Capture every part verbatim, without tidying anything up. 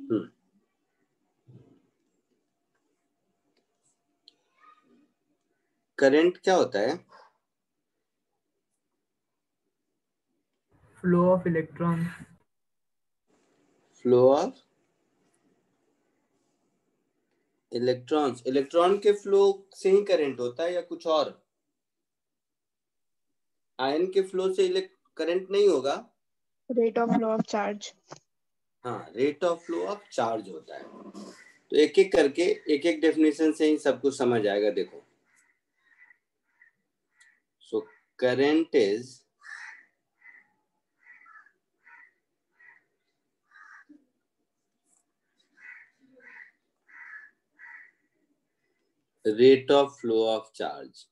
हम्म current क्या होता है? Flow of electron. Flow of electrons. Electron के फ्लो से ही करंट होता है या कुछ और? आयन के फ्लो से करंट नहीं होगा। Rate of flow of charge. हाँ, rate of flow of charge होता है। तो एक एक करके एक एक डेफिनेशन से ही सब कुछ समझ आएगा। देखो, so current is rate of flow of charge,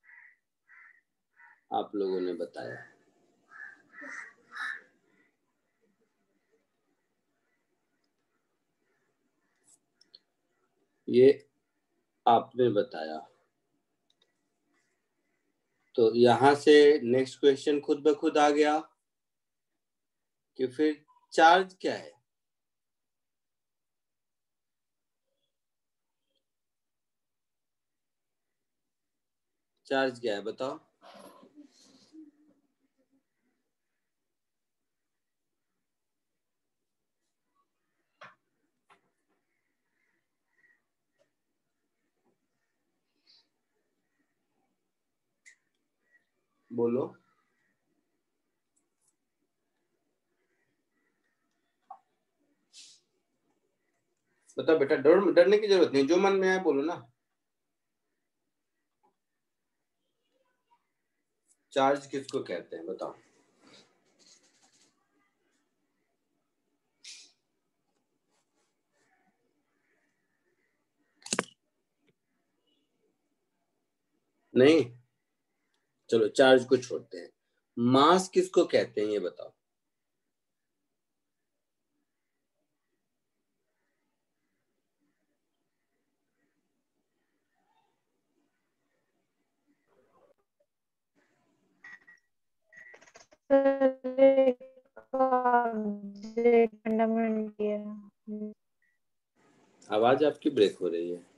आप लोगों ने बताया। ये आपने बताया। तो यहां से नेक्स्ट क्वेश्चन खुद ब खुद आ गया कि फिर चार्ज क्या है? चार्ज क्या है बताओ? बोलो। बताओ बेटा, डर डरने की जरूरत नहीं, जो मन में आए बोलो ना। चार्ज किसको कहते हैं बताओ? नहीं, चलो चार्ज को छोड़ते हैं। मास किसको कहते हैं ये बताओ? आवाज आपकी ब्रेक हो रही है।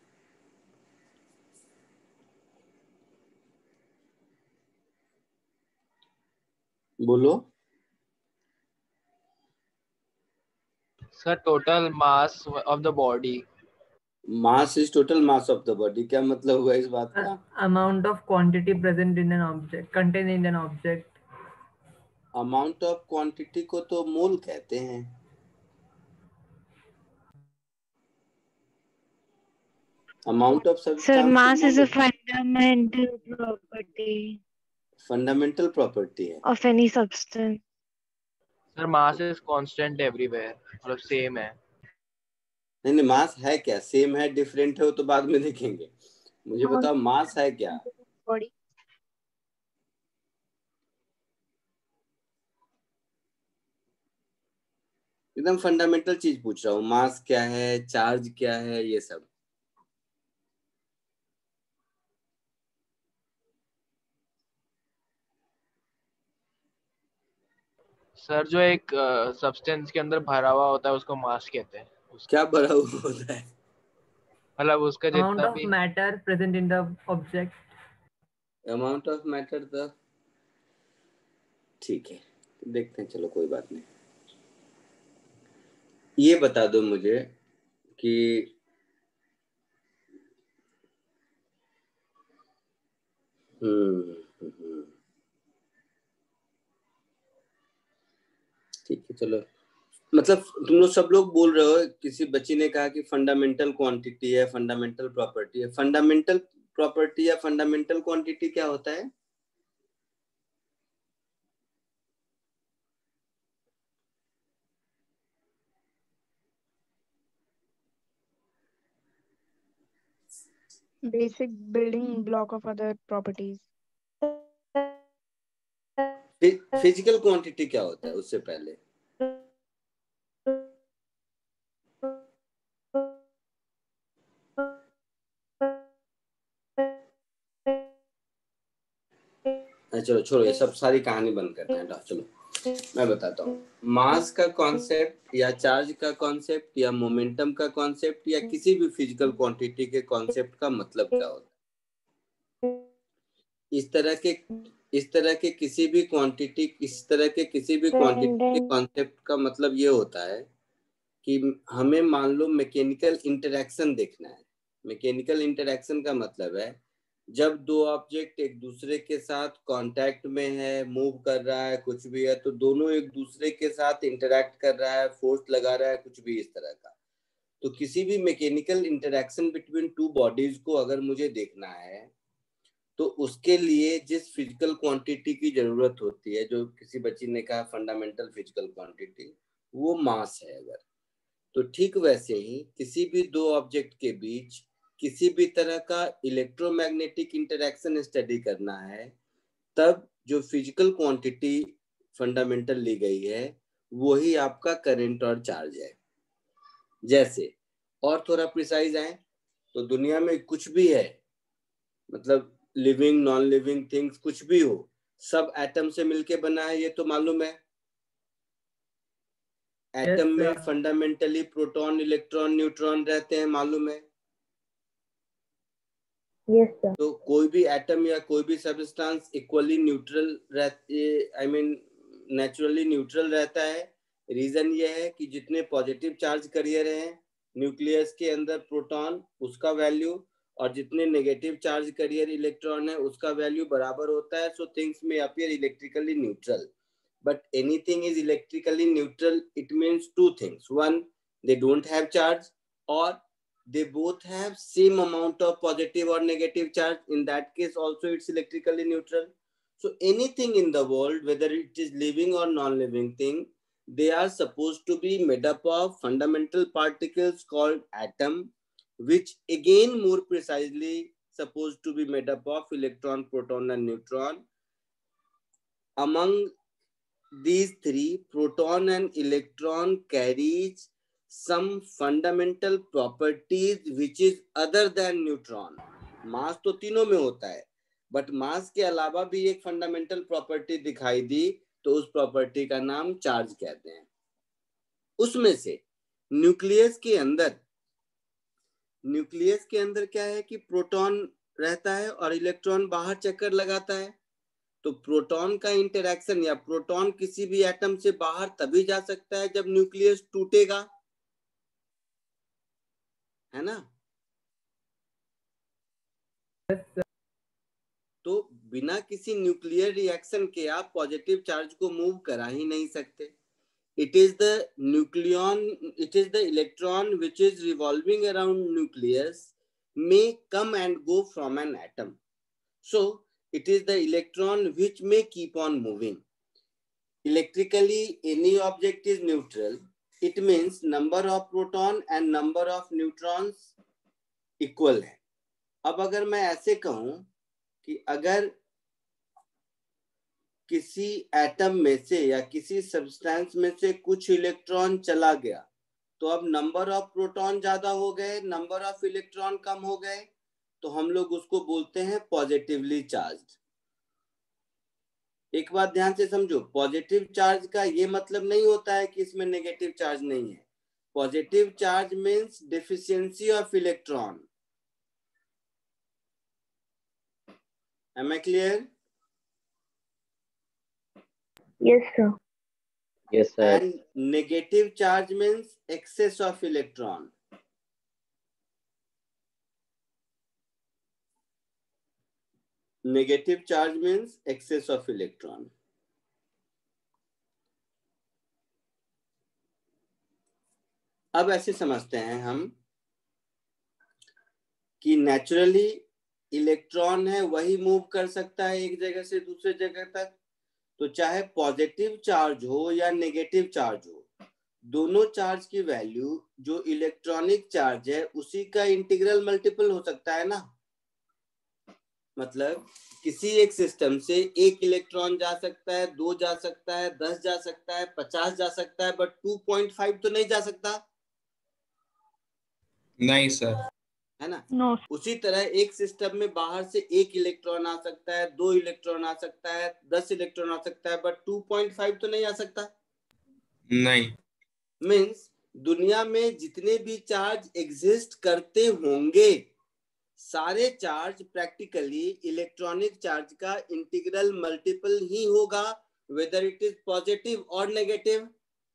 बोलो। Sir, total mass of the body. Mass is total mass of the body, क्या मतलब हुआ इस बात का? Amount of quantity present in an object, contain in an object. Amount of quantity को तो मोल कहते हैं। Amount of Sir, substance mass is a fundamental property fundamental property है of any substance. Sir, mass is constant everywhere. मतलब same है। नहीं नहीं, मास है क्या? सेम है डिफरेंट है वो तो बाद में देखेंगे। मुझे बताओ मास है क्या? Body. एकदम फंडामेंटल चीज पूछ रहा हूँ, मास क्या है, चार्ज क्या है, ये सब। सर, जो एक सब्सटेंस के अंदर भरा हुआ होता है उसको मास कहते हैं। क्या भरा हुआ होता है? मतलब उसका अमाउंट जितना ऑफ भी matter present in the object. Amount of matter the, ठीक है, देखते हैं, चलो कोई बात नहीं। ये बता दो मुझे कि हम्म हम्म, ठीक है चलो। मतलब तुम लोग सब लोग बोल रहे हो, किसी बच्ची ने कहा कि फंडामेंटल क्वांटिटी है, फंडामेंटल प्रॉपर्टी है। फंडामेंटल प्रॉपर्टी या फंडामेंटल क्वांटिटी क्या होता है? Basic building block of other properties. Physical quantity क्या होता है उससे पहले? चलो छोड़ो, ये सब सारी कहानी बंद करते हैं, चलो। मैं बताता हूँ, मास का कॉन्सेप्ट या चार्ज का कॉन्सेप्ट या मोमेंटम का कॉन्सेप्ट या किसी भी फिजिकल क्वांटिटी के कॉन्सेप्ट का मतलब क्या होता है। इस तरह के इस तरह के किसी भी क्वांटिटी इस तरह के किसी भी क्वांटिटी के कॉन्सेप्ट का मतलब ये होता है कि हमें मान लो मैकेनिकल इंटरेक्शन देखना है। मैकेनिकल इंटरेक्शन का मतलब है जब दो ऑब्जेक्ट एक दूसरे के साथ कांटेक्ट में है, मूव कर रहा है, कुछ भी है, तो दोनों एक दूसरे के साथ इंटरेक्ट कर रहा है, फोर्स लगा रहा है, कुछ भी इस तरह का। तो किसी भी mechanical interaction between two bodies को अगर मुझे देखना है तो उसके लिए जिस फिजिकल क्वांटिटी की जरूरत होती है, जो किसी बच्ची ने कहा फंडामेंटल फिजिकल क्वांटिटी, वो मास है। अगर तो ठीक वैसे ही किसी भी दो ऑब्जेक्ट के बीच किसी भी तरह का इलेक्ट्रोमैग्नेटिक इंटरेक्शन स्टडी करना है, तब जो फिजिकल क्वांटिटी फंडामेंटल ली गई है वही आपका करंट और चार्ज है। जैसे और थोड़ा प्रिसाइज आए तो दुनिया में कुछ भी है, मतलब लिविंग नॉन लिविंग थिंग्स कुछ भी हो, सब एटम से मिलके बना है, ये तो मालूम है। एटम yes, में फंडामेंटली प्रोटॉन, इलेक्ट्रॉन, न्यूट्रॉन रहते हैं, मालूम है। Yes, sir. तो कोई भी एटम या कोई भी सब्सटेंस इक्वली न्यूट्रल रहते, आई मीन नेचुरली न्यूट्रल रहता है। रीजन ये है कि जितने पॉजिटिव चार्ज करियर हैं न्यूक्लियस के अंदर प्रोटॉन, उसका वैल्यू, और जितने नेगेटिव चार्ज करियर इलेक्ट्रॉन है उसका वैल्यू बराबर होता है। सो थिंग्स में appear electrically neutral, but anything is electrically neutral, it means two things. One, they don't have charge, or they both have same amount of positive or negative charge. In that case also it's electrically neutral. So anything in the world, whether it is living or non-living thing, they are supposed to be made up of fundamental particles called atom, which again more precisely supposed to be made up of electron, proton and neutron. Among these three, proton and electron carries some fundamental properties which is other than neutron. Mass तो तीनों में होता है, but mass के अलावा भी एक fundamental property दिखाई दी, तो उस प्रॉपर्टी का नाम चार्ज कहते हैं। उसमें से न्यूक्लियस के अंदर न्यूक्लियस के अंदर क्या है कि प्रोटॉन रहता है और इलेक्ट्रॉन बाहर चक्कर लगाता है। तो प्रोटॉन का इंटरेक्शन या प्रोटॉन किसी भी एटम से बाहर तभी जा सकता है जब न्यूक्लियस टूटेगा, है ना। yes, तो बिना किसी न्यूक्लियर रिएक्शन के आप पॉजिटिव चार्ज को मूव करा ही नहीं सकते। It is the nucleon it is the electron which is revolving around nucleus may come and go from an atom. So it is the electron which may keep on moving. Electrically, any object is neutral. It means number of proton and number of neutrons equal है। अब अगर मैं ऐसे कहूं कि अगर किसी atom में से या किसी सब्सटेंस में से कुछ इलेक्ट्रॉन चला गया, तो अब नंबर ऑफ प्रोटॉन ज्यादा हो गए, नंबर ऑफ इलेक्ट्रॉन कम हो गए, तो हम लोग उसको बोलते हैं पॉजिटिवली चार्ज्ड। एक बात ध्यान से समझो, पॉजिटिव चार्ज का ये मतलब नहीं होता है कि इसमें नेगेटिव चार्ज नहीं है। Positive charge means deficiency of electron. Am I clear? Yes, sir. Yes, sir. And negative charge means excess of electron. Negative charge means excess of electron. अब ऐसे समझते हैं हम कि नेचुरली इलेक्ट्रॉन है वही मूव कर सकता है एक जगह से दूसरे जगह तक। तो चाहे पॉजिटिव चार्ज हो या नेगेटिव चार्ज हो, दोनों चार्ज की वैल्यू जो इलेक्ट्रॉनिक चार्ज है उसी का इंटीग्रल मल्टीपल हो सकता है ना। मतलब किसी एक सिस्टम से एक इलेक्ट्रॉन जा सकता है, दो जा सकता है, दस जा सकता है, पचास जा सकता है, बट टू पॉइंट फाइव तो नहीं जा सकता। नहीं सर। है ना। नो उसी तरह एक सिस्टम में बाहर से एक इलेक्ट्रॉन आ सकता है, दो इलेक्ट्रॉन आ सकता है, दस इलेक्ट्रॉन आ सकता है, बट टू पॉइंट फाइव तो नहीं आ सकता। नहीं। मीन्स दुनिया में जितने भी चार्ज एग्जिस्ट करते होंगे सारे चार्ज प्रैक्टिकली इलेक्ट्रॉनिक चार्ज का इंटीग्रल मल्टीपल ही होगा, वेदर इट इज पॉजिटिव और नेगेटिव।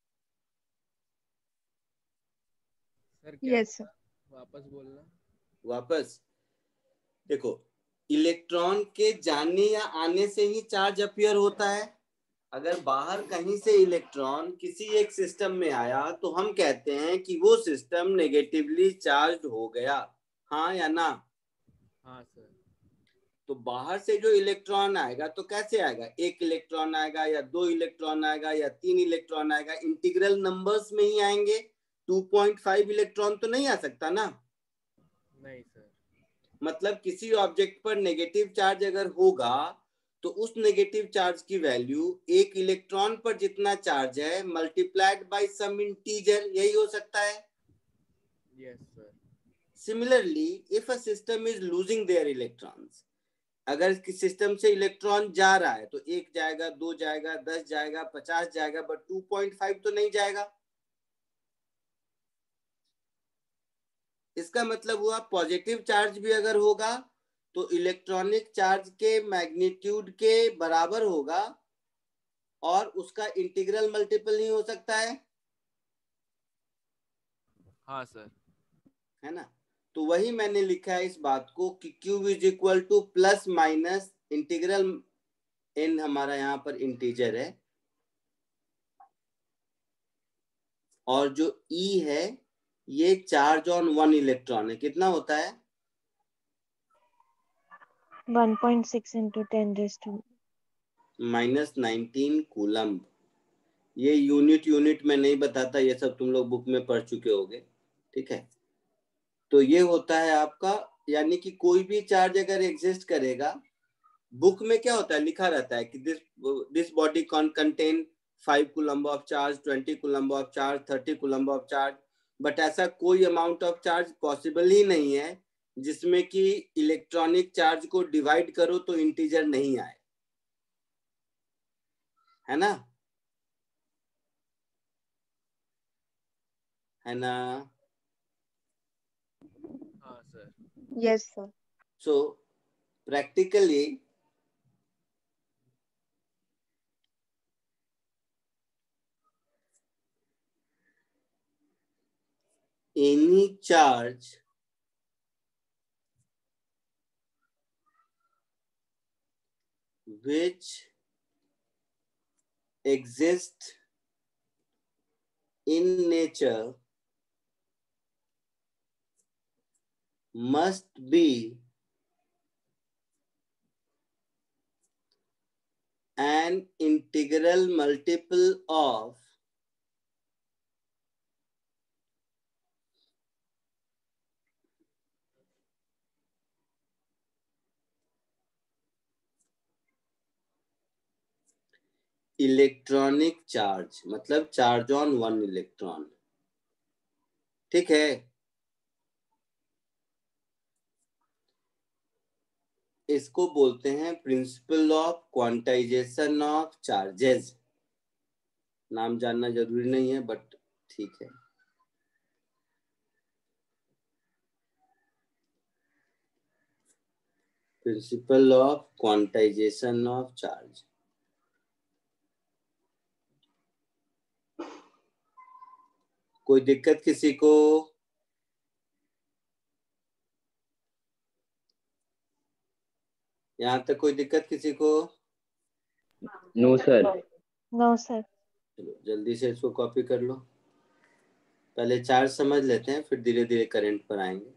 सर क्या यस सर बोला? वापस बोलना। वापस देखो, इलेक्ट्रॉन के जाने या आने से ही चार्ज अपीयर होता है। अगर बाहर कहीं से इलेक्ट्रॉन किसी एक सिस्टम में आया तो हम कहते हैं कि वो सिस्टम नेगेटिवली चार्ज हो गया, हाँ या ना। हाँ सर। तो बाहर से जो इलेक्ट्रॉन आएगा तो कैसे आएगा, एक इलेक्ट्रॉन आएगा या दो इलेक्ट्रॉन आएगा या तीन इलेक्ट्रॉन आएगा, इंटीग्रल नंबर्स में ही आएंगे। टू पॉइंट फाइव इलेक्ट्रॉन तो नहीं आ सकता ना। नहीं सर। मतलब किसी ऑब्जेक्ट पर नेगेटिव चार्ज अगर होगा तो उस नेगेटिव चार्ज की वैल्यू एक इलेक्ट्रॉन पर जितना चार्ज है मल्टीप्लाइड बाय सम इंटीजर, यही हो सकता है। Yes sir. Similarly if a system is losing their electrons, अगर सिस्टम से इलेक्ट्रॉन जा रहा है तो एक जाएगा, दो जाएगा, दस जाएगा, पचास जाएगा, बट टू पॉइंट फाइव तो नहीं जाएगा। इसका मतलब हुआ पॉजिटिव चार्ज भी अगर होगा तो इलेक्ट्रॉनिक चार्ज के मैग्नीट्यूड के बराबर होगा और उसका इंटीग्रल मल्टीपल नहीं हो सकता है। हाँ सर। है ना। तो वही मैंने लिखा है इस बात को कि Q is equal to plus minus integral n, हमारा यहाँ पर इंटीजर है, और जो E है ये चार्ज ऑन वन इलेक्ट्रॉन है। कितना होता है? One point six into ten raise to minus nineteen coulomb. ये यूनिट यूनिट में नहीं बताता, ये सब तुम लोग बुक में पढ़ चुके होगे, ठीक है। तो ये होता है आपका, यानी कि कोई भी चार्ज अगर एग्जिस्ट करेगा, बुक में क्या होता है, लिखा रहता है कि this this body contain five coulomb of charge, twenty coulomb of charge, thirty coulomb of charge, but ऐसा कोई अमाउंट ऑफ चार्ज पॉसिबल ही नहीं है जिसमें कि इलेक्ट्रॉनिक चार्ज को डिवाइड करो तो इंटीजर नहीं आए, है ना, है ना। हाँ sir. Yes sir so practically any charge which exists in nature must be an integral multiple of electronic charge, मतलब चार्ज ऑन वन इलेक्ट्रॉन, ठीक है। इसको बोलते हैं principle of quantization of charges. नाम जानना जरूरी नहीं है, बट ठीक है। Principle of quantization of charge. कोई दिक्कत किसी को? यहाँ तक कोई दिक्कत किसी को? No sir. नो सर चलो जल्दी से इसको कॉपी कर लो। पहले चार्ज समझ लेते हैं, फिर धीरे धीरे करंट पर आएंगे।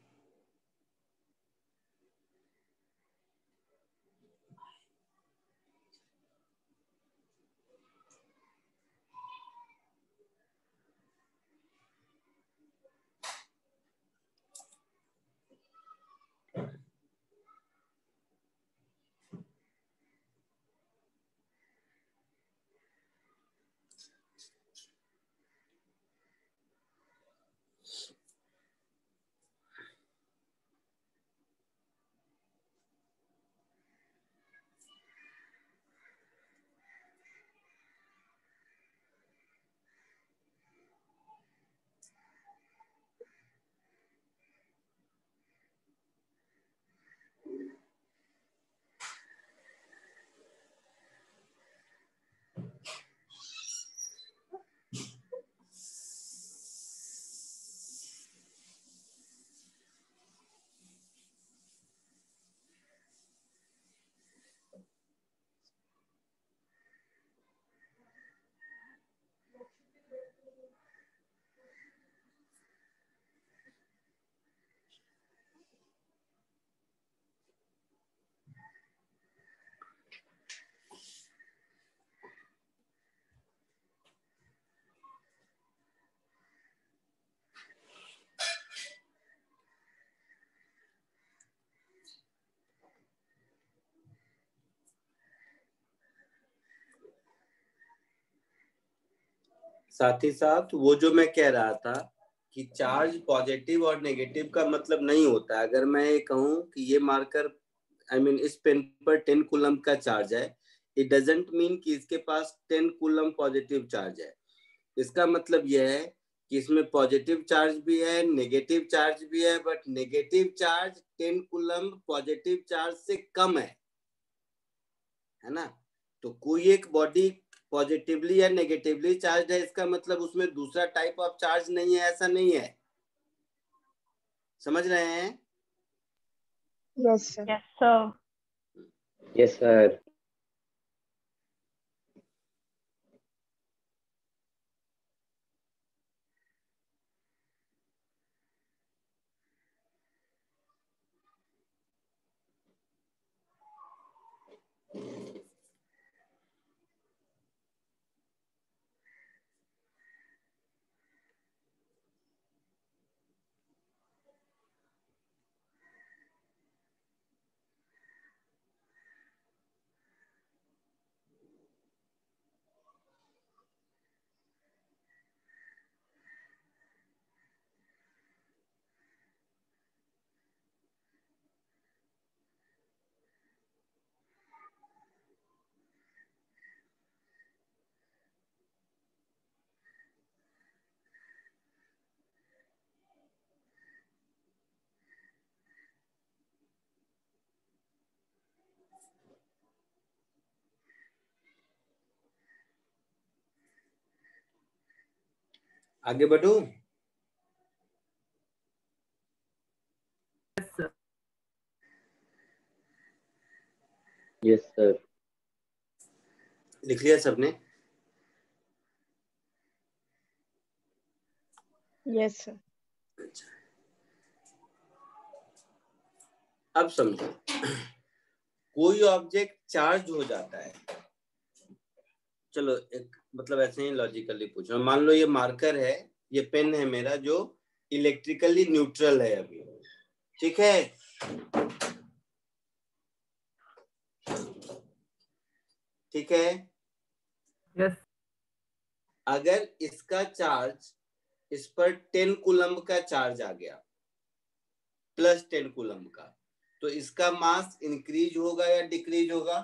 साथ ही साथ वो जो मैं कह रहा था कि चार्ज पॉजिटिव और नेगेटिव का मतलब नहीं होता। अगर मैं ये कहूं कि ये marker I I mean mean, इस पेन पर टेन कूलम का चार्ज है, इट डजंट मीन कि इसके पास टेन कूलम पॉजिटिव चार्ज है। इसका मतलब यह है कि इसमें पॉजिटिव चार्ज भी है, नेगेटिव चार्ज भी है, but negative charge ten coulomb positive charge से कम है, है ना। तो कोई एक बॉडी पॉजिटिवली या नेगेटिवली चार्ज है, इसका मतलब उसमें दूसरा टाइप ऑफ चार्ज नहीं है, ऐसा नहीं है। समझ रहे हैं? Yes, sir. Yes, sir. Yes, sir. आगे बढ़ूं? Yes, sir. Yes, sir. लिख लिया सबने? Yes, sir. अच्छा, अब समझो। कोई ऑब्जेक्ट चार्ज हो जाता है, चलो एक मतलब ऐसे ही लॉजिकली पूछ रहा हूं। मान लो ये मार्कर है, ये पेन है मेरा जो इलेक्ट्रिकली न्यूट्रल है अभी, ठीक है। ठीक है। Yes. अगर इसका चार्ज, इस पर टेन कूलम का चार्ज आ गया, प्लस टेन कूलम का, तो इसका मास इंक्रीज होगा या डिक्रीज होगा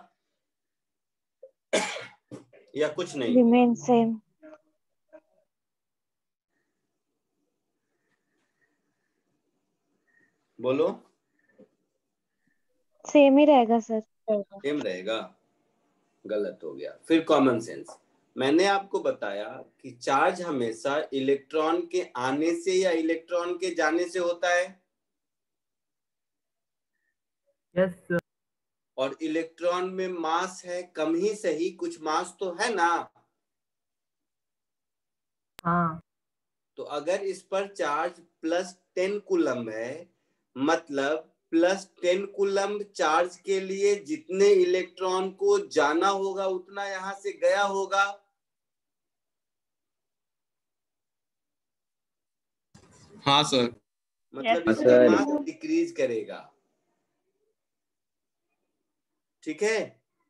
या कुछ नहीं? Remain same. बोलो। Same ही रहेगा सर। सेम रहेगा? गलत हो गया। फिर कॉमन सेंस। मैंने आपको बताया कि चार्ज हमेशा इलेक्ट्रॉन के आने से या इलेक्ट्रॉन के जाने से होता है, Yes, sir. और इलेक्ट्रॉन में मास है, कम ही सही कुछ मास तो है ना। हाँ. तो अगर इस पर चार्ज प्लस टेन कूलम है, मतलब प्लस टेन कूलम चार्ज के लिए जितने इलेक्ट्रॉन को जाना होगा उतना यहां से गया होगा। हाँ सर। मतलब Yes, इसका sir. मास डिक्रीज करेगा, ठीक है।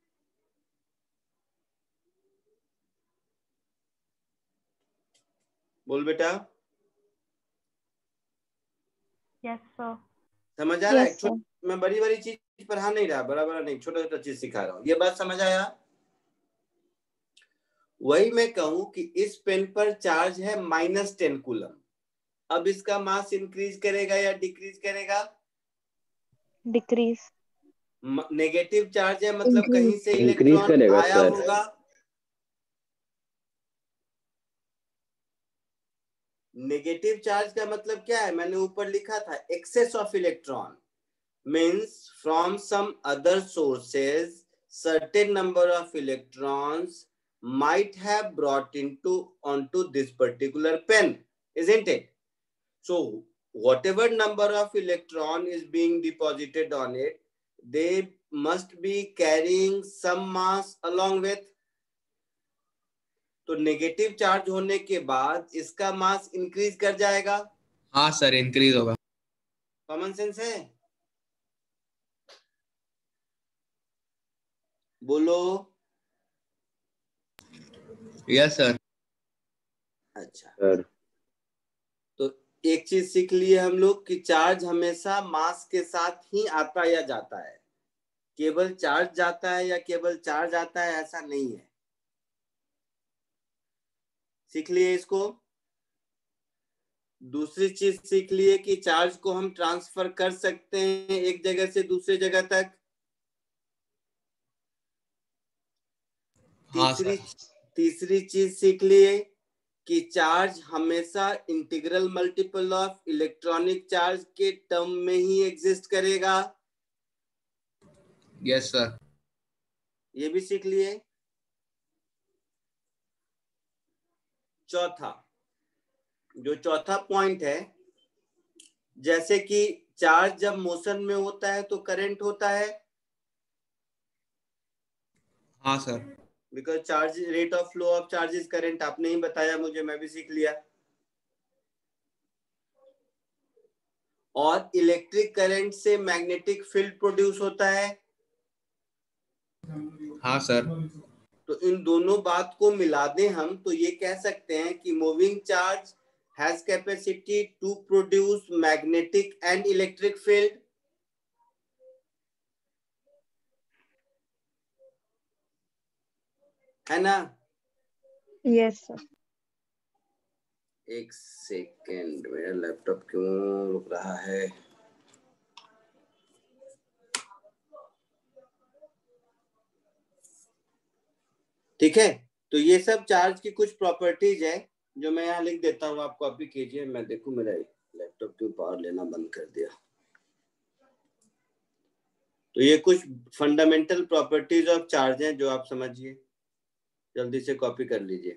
बोल बेटा। Yes, sir. समझ आ रहा है? Yes, sir. मैं बड़ी बड़ी चीज पढ़ा नहीं रहा, बड़ा बड़ा नहीं, छोटा छोटा चीज सिखा रहा हूँ। ये बात समझ आया? वही मैं कहूं कि इस पेन पर चार्ज है माइनस टेन कूलम, अब इसका मास इंक्रीज करेगा या डिक्रीज करेगा? Decrease. नेगेटिव चार्ज है, मतलब Increase. कहीं से इंक्रीज इलेक्ट्रॉन करेगा आया सर। होगा। नेगेटिव चार्ज का मतलब क्या है? मैंने ऊपर लिखा था, excess of electron means from some other sources certain number of electrons might have brought into onto this particular pen, isn't it? So whatever number of electron is being deposited on it, they must be carrying some mass along with. तो negative charge होने के बाद इसका mass increase कर जाएगा। हाँ sir, increase होगा। Common sense है? बोलो। Yes sir. अच्छा सर तो एक चीज सीख लिए हम लोग कि चार्ज हमेशा मास के साथ ही आता या जाता है, केवल चार्ज जाता है या केवल चार्ज आता है ऐसा नहीं है। सीख लिए इसको। दूसरी चीज सीख लिए कि चार्ज को हम ट्रांसफर कर सकते हैं एक जगह से दूसरे जगह तक। हाँ तीसरी सर तीसरी चीज सीख लिए कि चार्ज हमेशा integral multiple of electronic charge के टर्म में ही एग्जिस्ट करेगा। यस सर ये भी सीख लिए। चौथा, जो चौथा पॉइंट है, जैसे कि चार्ज जब मोशन में होता है तो करंट होता है, हाँ sir because charge rate of flow of charge is current. आपने ही बताया मुझे, मैं भी सीख लिया। और इलेक्ट्रिक करंट से मैग्नेटिक फील्ड प्रोड्यूस होता है। हाँ सर तो इन दोनों बात को मिला दें हम तो ये कह सकते हैं कि moving charge has capacity to produce magnetic and electric field. है ना? Yes sir. एक सेकेंड, मेरा लैपटॉप क्यों रुक रहा है? ठीक है, तो ये सब चार्ज की कुछ प्रॉपर्टीज है जो मैं यहाँ लिख देता हूँ, आप कॉपी कीजिए। मैं देखूं मेरा लैपटॉप क्यों पावर लेना बंद कर दिया। तो ये कुछ फंडामेंटल प्रॉपर्टीज ऑफ चार्ज हैं जो आप समझिए, जल्दी से कॉपी कर लीजिए।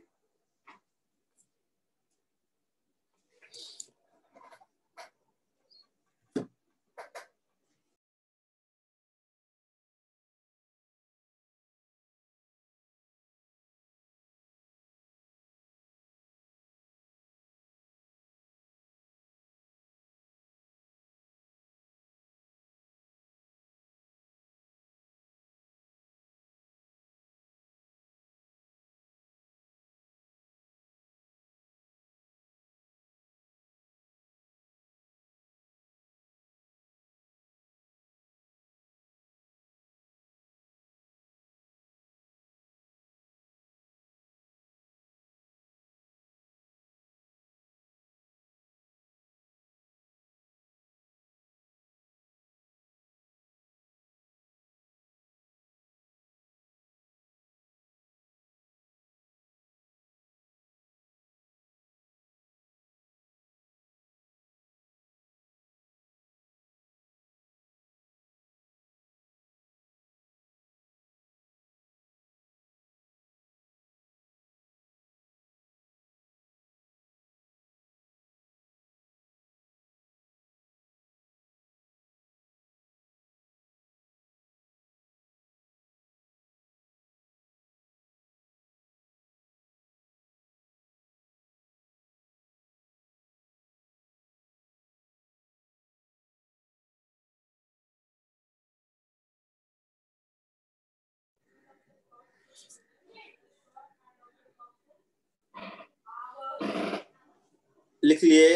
लिख लिए?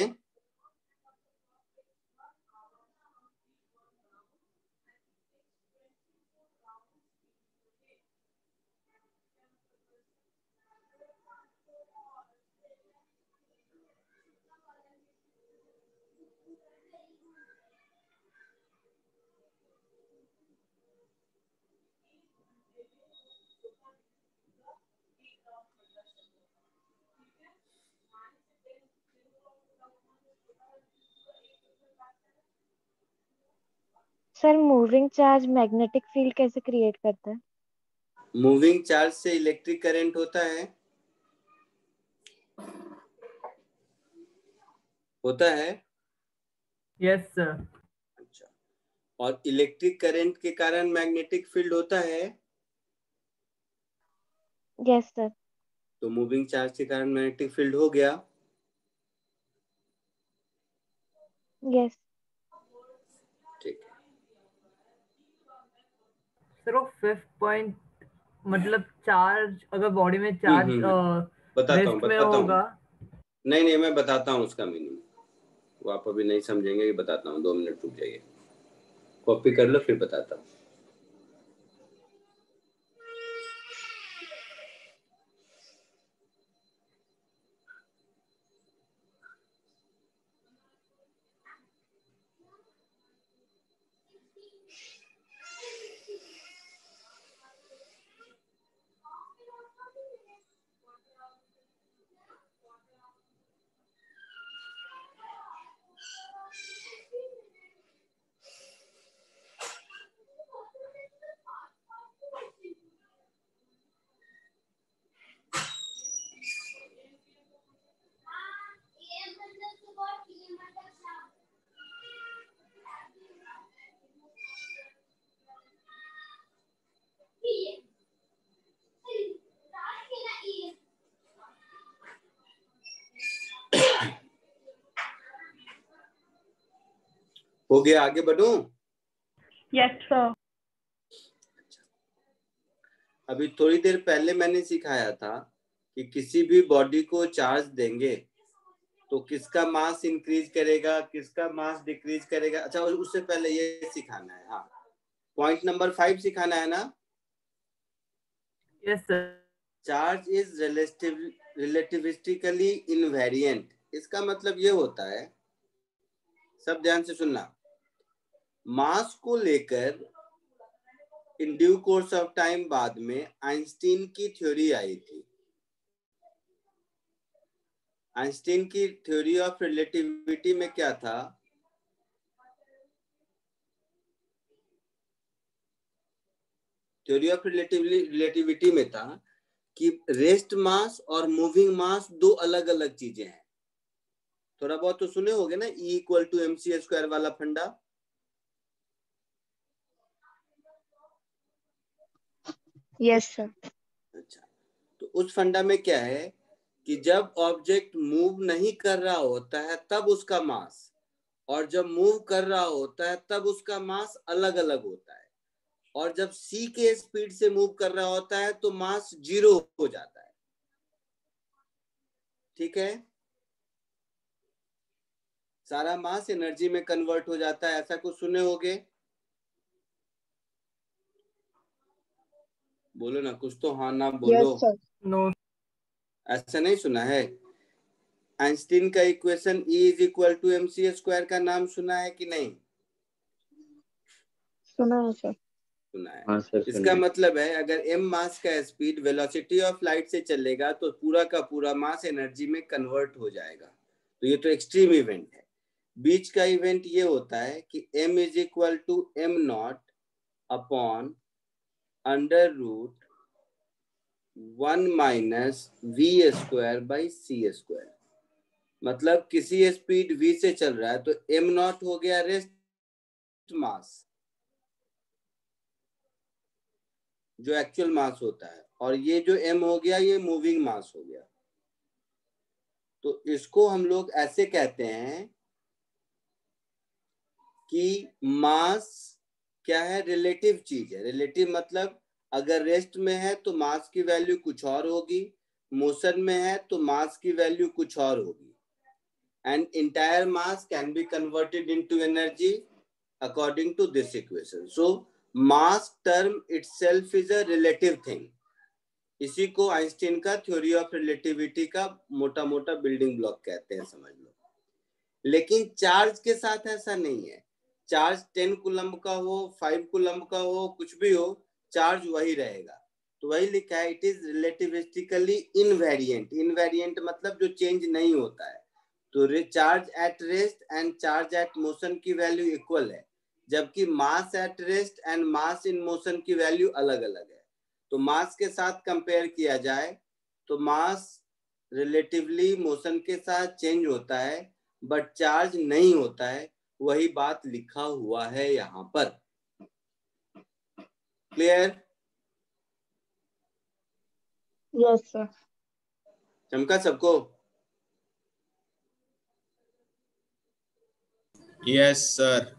Sir moving charge magnetic field कैसे क्रिएट करता है? मूविंग चार्ज से इलेक्ट्रिक करंट होता है, होता है। Yes sir. अच्छा, और इलेक्ट्रिक करंट के कारण मैग्नेटिक फील्ड होता है। Yes sir. तो मूविंग चार्ज के कारण मैग्नेटिक फील्ड हो गया। यस। ठीक है। सर वो फिफ्थ पॉइंट मतलब चार्ज अगर बॉडी में हम्म चार्ज हम्म हम्म। बताता हूँ रेस्ट में बताता होगा हूँ नहीं नहीं मैं बताता हूँ उसका मीनिंग, वो आप अभी नहीं समझेंगे, कि बताता हूँ, दो मिनट रुक जाइए, कॉपी कर लो फिर बताता हूँ। हो गया, आगे बढ़ूं? Yes sir. अभी थोड़ी देर पहले मैंने सिखाया था कि किसी भी बॉडी को चार्ज देंगे तो किसका मास इंक्रीज करेगा, किसका मास डिक्रीज करेगा। अच्छा, उससे पहले ये सिखाना है, हाँ, पॉइंट नंबर फाइव सिखाना है ना। Yes sir. Charge is relative relativistically invariant. इसका मतलब ये होता है, सब ध्यान से सुनना, मास को लेकर in due course of time बाद में आइंस्टीन की थ्योरी आई थी। आइंस्टीन की थ्योरी ऑफ रिलेटिविटी में क्या था, थ्योरी ऑफ रिलेटिविटी में था कि रेस्ट मास और मूविंग मास दो अलग अलग चीजें हैं। थोड़ा बहुत तो सुने होंगे ना, E equal to M C square वाला फंडा। Yes sir. अच्छा, तो उस फंडा में क्या है कि जब ऑब्जेक्ट मूव नहीं कर रहा होता है तब उसका मास, और जब मूव कर रहा होता है तब उसका मास अलग अलग होता है, और जब c के स्पीड से मूव कर रहा होता है तो मास जीरो हो जाता है। ठीक है, सारा मास एनर्जी में कन्वर्ट हो जाता है, ऐसा कुछ सुने होंगे? बोलो ना कुछ तो, हाँ ना बोलो। Yes sir. नो। ऐसा नहीं सुना है? आइंस्टीन का equation E is equal to M C square का नाम सुना है कि नहीं? सुना है सर। सुना है। हाँ सर, इसका मतलब है अगर m मास का स्पीड वेलोसिटी ऑफ लाइट से चलेगा तो पूरा का पूरा मास एनर्जी में कन्वर्ट हो जाएगा। तो ये तो एक्सट्रीम इवेंट है। बीच का इवेंट ये होता है कि m is equal to M not upon under root one minus V square by C square. मतलब किसी स्पीड v से चल रहा है तो m नॉट हो गया रेस्ट मास, जो एक्चुअल मास होता है, और ये जो m हो गया ये मूविंग मास हो गया। तो इसको हम लोग ऐसे कहते हैं कि मास क्या है, रिलेटिव चीज है। रिलेटिव मतलब अगर रेस्ट में है तो मास की वैल्यू कुछ और होगी, मोशन में है तो मास की वैल्यू कुछ और होगी, and entire mass can be converted into energy according to this equation. So mass term itself is a relative thing. इसी को आइंस्टीन का थ्योरी ऑफ रिलेटिविटी का मोटा मोटा बिल्डिंग ब्लॉक कहते हैं, समझ लो। लेकिन चार्ज के साथ ऐसा नहीं है। चार्ज टेन कूलम्ब का हो, फाइव कूलम्ब का हो, कुछ भी हो, चार्ज वही रहेगा। तो वही लिखा है, it is relativistically invariant. Invariant मतलब जो चेंज नहीं होता है। तो charge at rest and charge at motion की वैल्यू इक्वल है, जबकि mass at rest and mass in motion की वैल्यू अलग अलग है। तो मास के साथ कंपेयर किया जाए तो मास रिलेटिवली मोशन के साथ चेंज होता है, बट चार्ज नहीं होता है। वही बात लिखा हुआ है यहां पर। क्लियर? Yes sir. चमका सबको? Yes sir.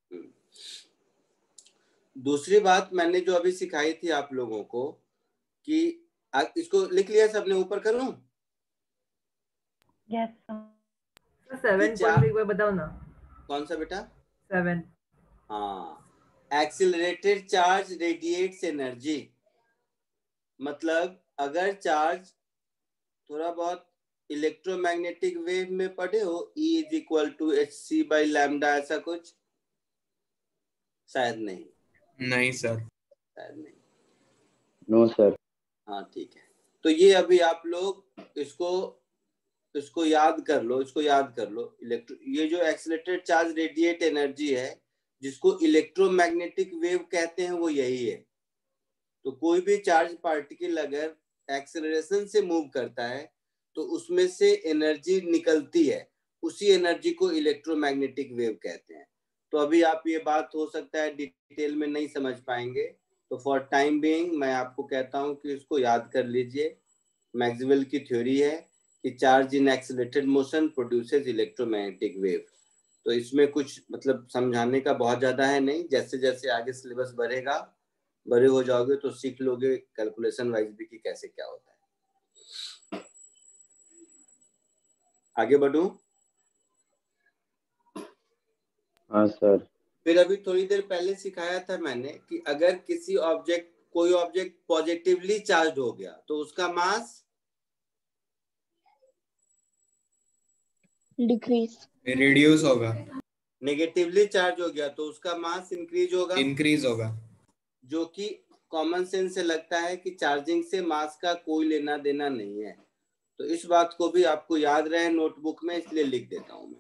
दूसरी बात मैंने जो अभी सिखाई थी आप लोगों को कि इसको लिख लिया सबने, ऊपर करूं? Yes, sir. So seven कि चा- point एक बार बताओ ना. कौन सा बेटा? Seven. हाँ, एक्सिलरेटेड चार्ज रेडिएट्स एनर्जी। मतलब अगर चार्ज थोड़ा बहुत इलेक्ट्रोमैग्नेटिक वेव में पढ़े हो, E is equal to H C by lambda, ऐसा कुछ? शायद नहीं, नहीं सर। शायद नहीं। No sir. हाँ ठीक है, तो ये अभी आप लोग इसको इसको याद कर लो, इसको याद कर लो। इलेक्ट्रो ये जो एक्सिलरेटेड चार्ज रेडिएट एनर्जी है, जिसको इलेक्ट्रोमैग्नेटिक वेव कहते हैं, वो यही है। तो कोई भी चार्ज पार्टिकल अगर एक्सेलरेशन से मूव करता है तो उसमें से एनर्जी निकलती है, उसी एनर्जी को इलेक्ट्रोमैग्नेटिक वेव कहते हैं। तो अभी आप ये बात हो सकता है डिटेल में नहीं समझ पाएंगे, तो फॉर टाइम बीइंग मैं आपको कहता हूं कि इसको याद कर लीजिए। मैक्सवेल की थ्योरी है कि charge in accelerated motion produces electromagnetic wave. तो इसमें कुछ मतलब समझाने का बहुत ज्यादा है नहीं, जैसे जैसे आगे सिलेबस बढ़ेगा, बड़े हो जाओगे तो सीख लोगे कैलकुलेशन वाइज भी कि कैसे क्या होता है। आगे बढ़ूं? हाँ सर। फिर अभी थोड़ी देर पहले सिखाया था मैंने कि अगर किसी ऑब्जेक्ट कोई ऑब्जेक्ट पॉजिटिवली चार्ज हो गया तो उसका मास डिक्रीज रिड्यूस होगा। नेगेटिवली चार्ज हो गया तो उसका मास इंक्रीज होगा, इंक्रीज होगा। जो कि कॉमन सेंस से लगता है कि चार्जिंग से मास का कोई लेना देना नहीं है। तो इस बात को भी आपको याद रहे नोटबुक में, इसलिए लिख देता हूं मैं।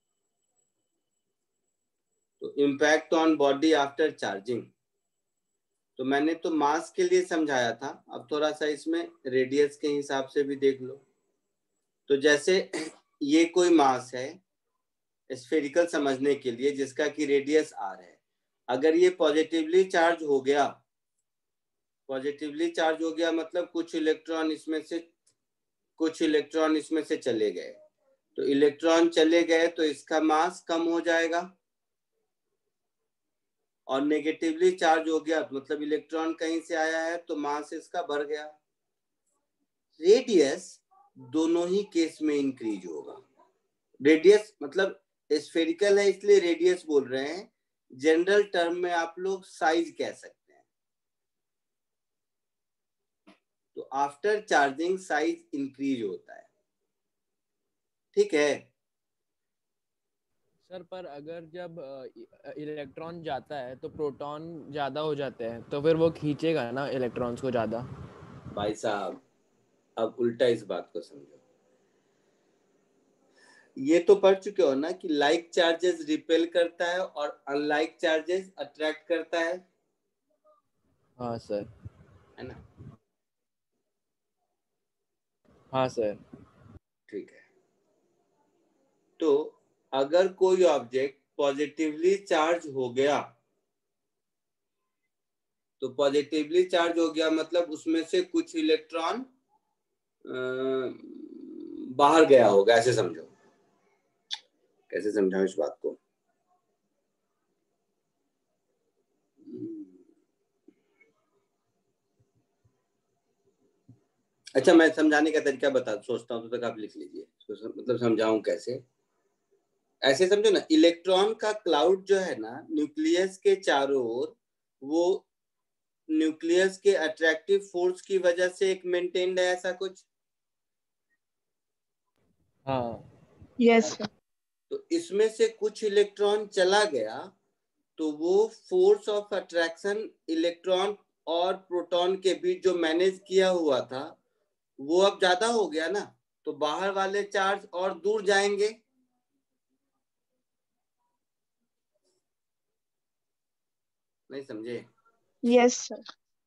तो impact on body after charging, तो मैंने तो मास के लिए समझाया था, अब थोड़ा सा इसमें रेडियस के हिसाब से भी देख लो। तो जैसे ये कोई मास है स्फेरिकल समझने के लिए, जिसका कि रेडियस आर है। अगर ये पॉजिटिवली चार्ज हो गया, पॉजिटिवली चार्ज हो गया मतलब कुछ इलेक्ट्रॉन इसमें से कुछ इलेक्ट्रॉन इसमें से चले गए, तो इलेक्ट्रॉन चले गए तो इसका मास कम हो जाएगा। और नेगेटिवली चार्ज हो गया मतलब इलेक्ट्रॉन कहीं से आया है तो मास इसका बढ़ गया। रेडियस दोनों ही केस में इंक्रीज होगा। रेडियस मतलब स्फेरिकल है इसलिए रेडियस बोल रहे हैं, जनरल टर्म में आप लोग साइज कह सकते हैं। तो आफ्टर चार्जिंग साइज इंक्रीज होता है, ठीक है। सर पर अगर जब इलेक्ट्रॉन जाता है तो प्रोटॉन ज्यादा हो जाते हैं, तो फिर वो खींचेगा ना इलेक्ट्रॉन्स को ज्यादा। भाई साहब अब उल्टा इस बात को समझो। ये तो पढ़ चुके हो ना कि लाइक चार्जेस रिपेल करता है और अनलाइक चार्जेस अट्रैक्ट करता है, हाँ सर। है ना? हाँ सर। ठीक है, तो अगर कोई ऑब्जेक्ट पॉजिटिवली चार्ज हो गया, तो पॉजिटिवली चार्ज हो गया मतलब उसमें से कुछ इलेक्ट्रॉन बाहर गया होगा, ऐसे समझो। कैसे समझाऊं इस बात को? अच्छा मैं समझाने का तरीका बता सोचता हूँ, तो तक आप लिख लीजिए, मतलब समझाऊं कैसे। ऐसे समझो ना, इलेक्ट्रॉन का क्लाउड जो है ना न्यूक्लियस के चारों ओर, वो न्यूक्लियस के अट्रैक्टिव फोर्स की वजह से एक मेंटेन्ड है, ऐसा कुछ? हाँ। Yes sir. तो इसमें से कुछ इलेक्ट्रॉन चला गया तो वो फोर्स ऑफ अट्रैक्शन इलेक्ट्रॉन और प्रोटॉन के बीच जो मैनेज किया हुआ था वो अब ज्यादा हो गया ना, तो बाहर वाले चार्ज और दूर जाएंगे। नहीं समझे? Yes sir.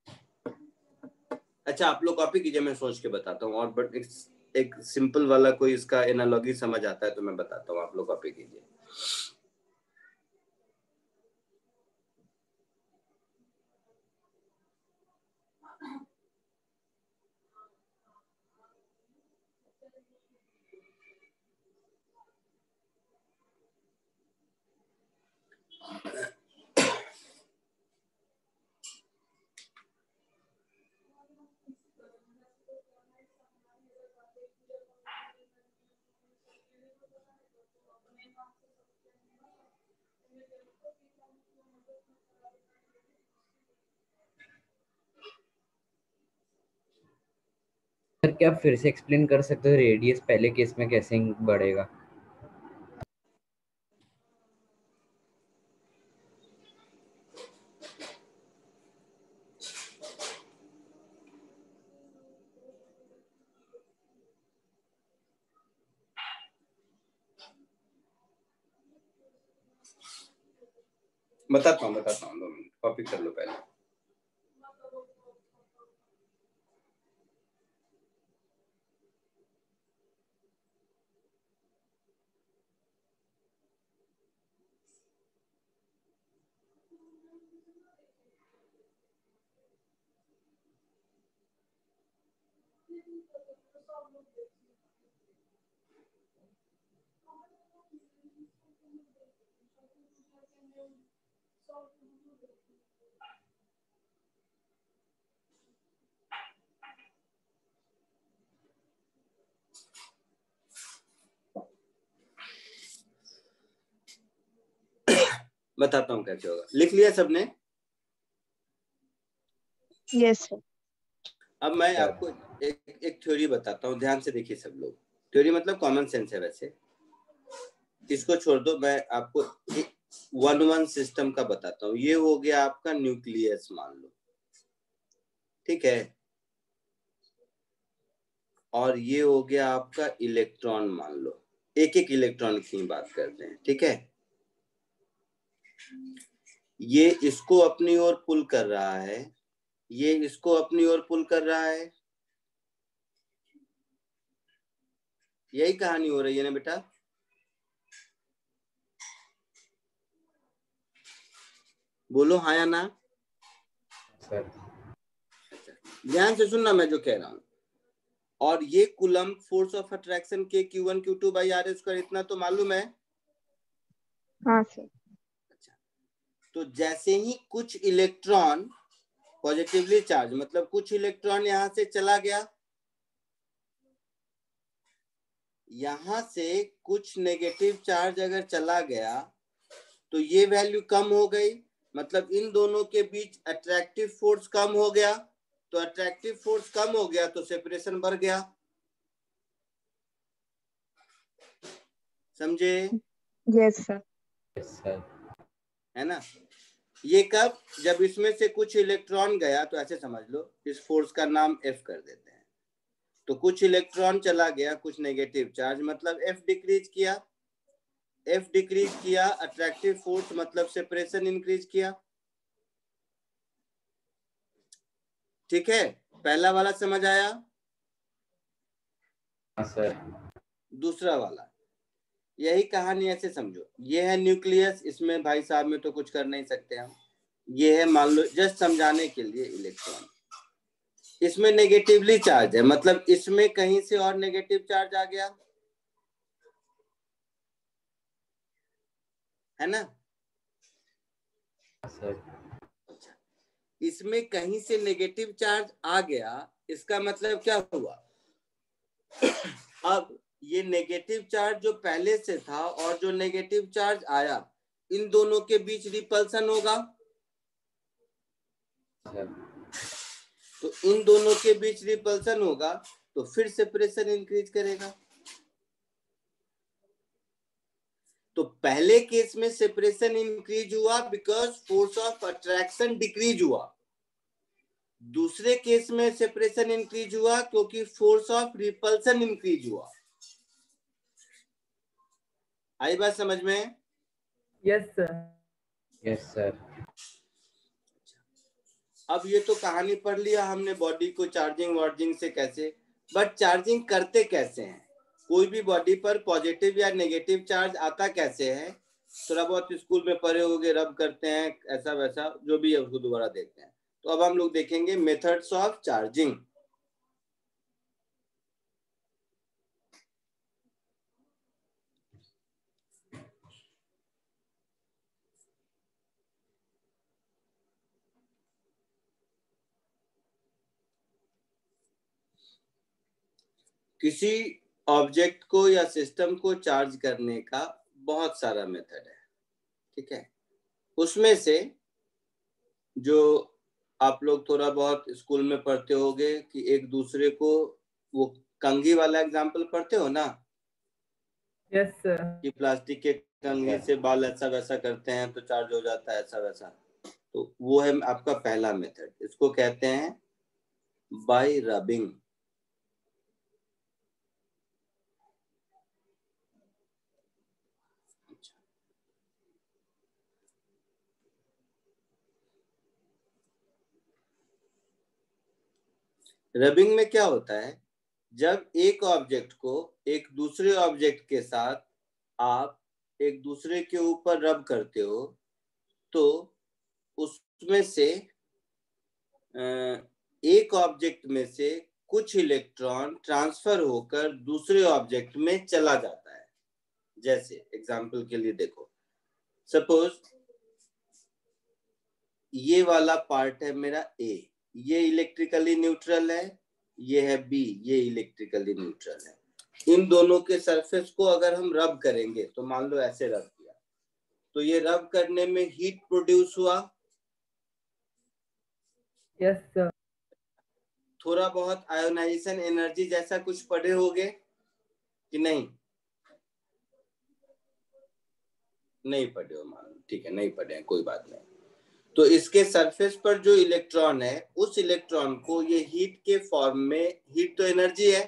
अच्छा आप लोग कॉपी कीजिए, मैं सोच के बताता हूँ। और बट एक, एक सिंपल वाला कोई इसका एनालॉजी समझ आता है तो मैं बताता हूँ, आप लोग कॉपी कीजिए। सर क्या आप फिर से एक्सप्लेन कर सकते हो रेडियस पहले केस में कैसे बढ़ेगा? बताता हूँ बताता हूँ दो मिनट कॉपी कर लो पहले। बताता हूँ कैसे होगा। लिख लिया सबने? Yes sir. अब मैं आपको एक एक थ्योरी बताता हूँ, ध्यान से देखिए सब लोग। थ्योरी मतलब कॉमन सेंस है वैसे, इसको छोड़ दो। मैं आपको एक वन वन सिस्टम का बताता हूँ। ये हो गया आपका न्यूक्लियस मान लो, ठीक है, और ये हो गया आपका इलेक्ट्रॉन मान लो। एक एक इलेक्ट्रॉन की बात करते हैं, ठीक है। ये इसको अपनी ओर पुल कर रहा है, ये इसको अपनी ओर पुल कर रहा है। यही कहानी हो रही है ना बेटा? बोलो हाँ या ना। सर ध्यान से सुनना मैं जो कह रहा हूं। और ये कूलम्ब फोर्स ऑफ अट्रैक्शन के Q one Q two by R square, इतना तो मालूम है। हाँ सर। अच्छा, तो जैसे ही कुछ इलेक्ट्रॉन पॉजिटिवली चार्ज, मतलब कुछ इलेक्ट्रॉन यहां से चला गया, यहां से कुछ नेगेटिव चार्ज अगर चला गया तो ये वैल्यू कम हो गई, मतलब इन दोनों के बीच अट्रैक्टिव फोर्स कम हो गया। तो अट्रैक्टिव फोर्स कम हो गया तो सेपरेशन बढ़ गया। समझे? Yes sir. सर है ना? ये कब? जब इसमें से कुछ इलेक्ट्रॉन गया, तो ऐसे समझ लो, इस फोर्स का नाम एफ कर देते हैं। तो कुछ इलेक्ट्रॉन चला गया, कुछ नेगेटिव चार्ज, मतलब एफ डिक्रीज किया। एफ डिक्रीज किया, अट्रैक्टिव फोर्स मतलब सेपरेशन इंक्रीज किया। ठीक है, पहला वाला समझ आया? हाँ सर। दूसरा वाला यही कहानी, ऐसे समझो। ये है न्यूक्लियस, इसमें भाई साहब में तो कुछ कर नहीं सकते हम। ये है मान लो, जस्ट समझाने के लिए, इलेक्ट्रॉन इसमें नेगेटिवली चार्ज है, मतलब इसमें कहीं से और नेगेटिव चार्ज आ गया, है ना? सर इसमें कहीं से नेगेटिव चार्ज आ गया, इसका मतलब क्या हुआ? अब ये नेगेटिव चार्ज जो पहले से था और जो नेगेटिव चार्ज आया, इन दोनों के बीच रिपल्सन होगा। सर तो इन दोनों के बीच रिपल्सन होगा तो फिर सेपरेशन इंक्रीज करेगा। तो पहले केस में सेपरेशन इंक्रीज हुआ because force of attraction decrease हुआ। दूसरे केस में सेपरेशन इंक्रीज हुआ क्योंकि फोर्स ऑफ रिपल्सन इंक्रीज हुआ। आई बात समझ में? Yes sir. Yes sir. अब ये तो कहानी पढ़ लिया हमने बॉडी को चार्जिंग वार्जिंग से कैसे, बट चार्जिंग करते कैसे हैं? कोई भी बॉडी पर पॉजिटिव या नेगेटिव चार्ज आता कैसे है? थोड़ा बहुत स्कूल में पढ़े होंगे, रब करते हैं, ऐसा वैसा जो भी है उसको दोबारा देखते हैं। तो अब हम लोग देखेंगे मेथड्स ऑफ चार्जिंग। किसी ऑब्जेक्ट को या सिस्टम को चार्ज करने का बहुत सारा मेथड है, ठीक है। उसमें से जो आप लोग थोड़ा बहुत स्कूल में पढ़ते होगे कि एक दूसरे को, वो कंघी वाला एग्जाम्पल पढ़ते हो ना, यस सर। कि प्लास्टिक के कंघी से बाल ऐसा वैसा करते हैं तो चार्ज हो जाता है ऐसा वैसा, तो वो है आपका पहला मेथड। इसको कहते हैं बाय रबिंग। रबिंग में क्या होता है, जब एक ऑब्जेक्ट को एक दूसरे ऑब्जेक्ट के साथ आप एक दूसरे के ऊपर रब करते हो तो उसमें से एक ऑब्जेक्ट में से कुछ इलेक्ट्रॉन ट्रांसफर होकर दूसरे ऑब्जेक्ट में चला जाता है। जैसे एग्जांपल के लिए देखो, सपोज ये वाला पार्ट है मेरा ए, ये इलेक्ट्रिकली न्यूट्रल है, ये है बी, ये इलेक्ट्रिकली न्यूट्रल है। इन दोनों के सरफेस को अगर हम रब करेंगे तो मान लो ऐसे रब किया, तो ये रब करने में हीट प्रोड्यूस हुआ। Yes sir. थोड़ा बहुत आयोनाइजेशन एनर्जी जैसा कुछ पढ़े होगे कि नहीं? नहीं पढ़े हो, मान लो, ठीक है, नहीं पढ़े हैं, कोई बात नहीं। तो इसके सरफेस पर जो इलेक्ट्रॉन है, उस इलेक्ट्रॉन को ये हीट के फॉर्म में, हीट तो एनर्जी है,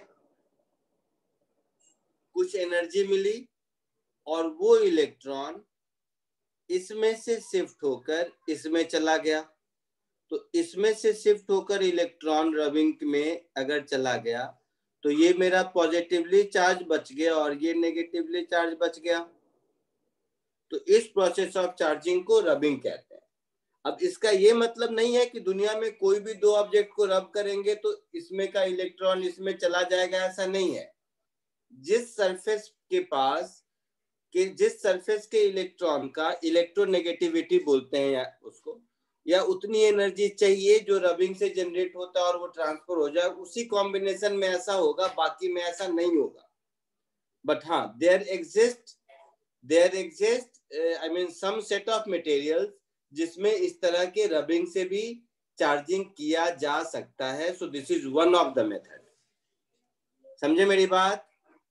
कुछ एनर्जी मिली और वो इलेक्ट्रॉन इसमें से शिफ्ट होकर इसमें चला गया। तो इसमें से शिफ्ट होकर इलेक्ट्रॉन रबिंग में अगर चला गया तो ये मेरा पॉजिटिवली चार्ज बच गया और ये नेगेटिवली चार्ज बच गया। तो इस प्रोसेस ऑफ चार्जिंग को रबिंग कहते हैं। अब इसका ये मतलब नहीं है कि दुनिया में कोई भी दो ऑब्जेक्ट को रब करेंगे तो इसमें का इलेक्ट्रॉन इसमें चला जाएगा, ऐसा नहीं है। जिस सरफेस के पास कि जिस सरफेस के इलेक्ट्रॉन का इलेक्ट्रोनेगेटिविटी बोलते हैं या उसको, या उतनी एनर्जी चाहिए जो रबिंग से जनरेट होता है और वो ट्रांसफर हो जाए, उसी कॉम्बिनेशन में ऐसा होगा, बाकी में ऐसा नहीं होगा। बट हाँ, there exist there exist I mean some set of materials जिसमें इस तरह के रबिंग से भी चार्जिंग किया जा सकता है। So this is one of the method. समझे मेरी बात?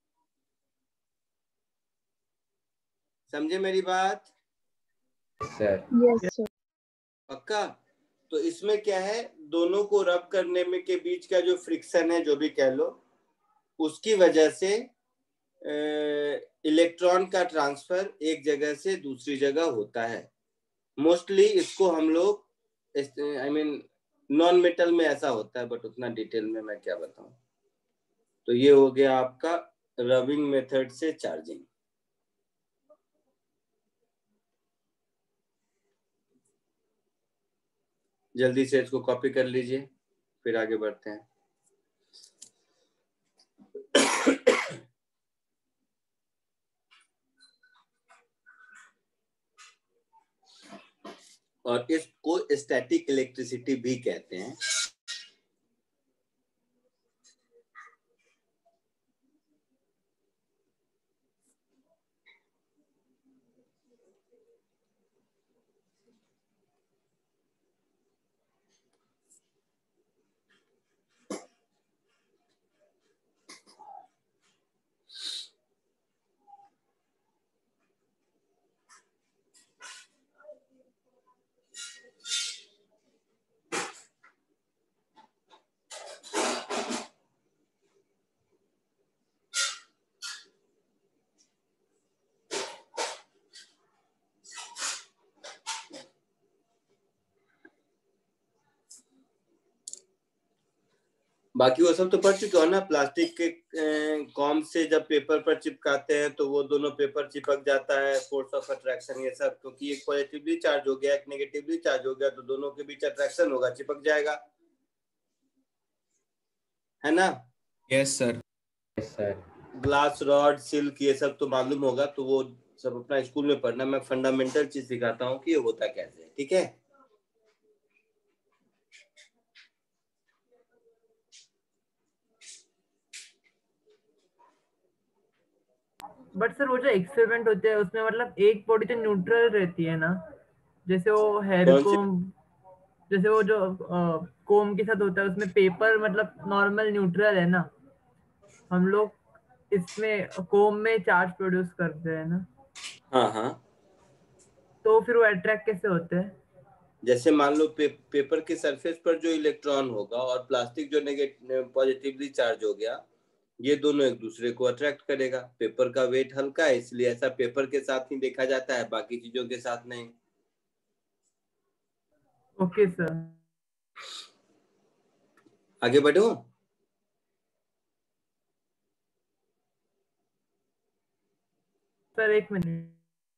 समझे मेरी बात? Sir yes sir. पक्का? तो इसमें क्या है, दोनों को रब करने में के बीच का जो फ्रिक्शन है, जो भी कह लो, उसकी वजह से इलेक्ट्रॉन का ट्रांसफर एक जगह से दूसरी जगह होता है। मोस्टली इसको हम लोग आई मीन नॉन मेटल में ऐसा होता है, बट उतना डिटेल में मैं क्या बताऊं। तो ये हो गया आपका रबिंग मेथड से चार्जिंग। जल्दी से इसको कॉपी कर लीजिए, फिर आगे बढ़ते हैं। और इसको स्टैटिक इलेक्ट्रिसिटी भी कहते हैं। बाकी वो सब तो पढ़ चुके हो ना। प्लास्टिक के कॉम से जब पेपर पर चिपकाते हैं तो वो दोनों पेपर चिपक जाता है, फोर्स ऑफ अट्रैक्शन ये सब, क्योंकि एक पॉजिटिवली चार्ज हो गया, एक नेगेटिवली चार्ज हो गया, तो दोनों के बीच अट्रैक्शन होगा, चिपक जाएगा, है ना? Yes sir. Yes sir. Glass rod, silk, ये सब तो मालूम होगा, तो वो सब अपना स्कूल में पढ़ना। मैं फंडामेंटल चीज सिखाता हूँ कि ये होता कैसे है, ठीक है? बट सर वो जो एक्सपेरिमेंट होते हैं उसमें मतलब एक बॉडी तो न्यूट्रल रहती है ना, जैसे वो हेयर कौन सी? कोम, जैसे वो जो कोम के साथ होता है उसमें पेपर मतलब नॉर्मल न्यूट्रल है ना, हम लोग इसमें कोम में चार्ज प्रोड्यूस करते हैं ना, हाँ हाँ, तो फिर वो अट्रैक्ट कैसे होते हैं? जैसे मान लो पे, पेपर के सरफेस पर जो इलेक्ट्रॉन होगा और प्लास्टिक जो नेगेटिव पॉजिटिवली चार्ज हो गया, ये दोनों एक दूसरे को अट्रैक्ट करेगा। पेपर का वेट हल्का है इसलिए ऐसा पेपर के साथ ही देखा जाता है, बाकी चीजों के साथ नहीं। Okay sir. आगे बढ़ो। सर एक मिनट।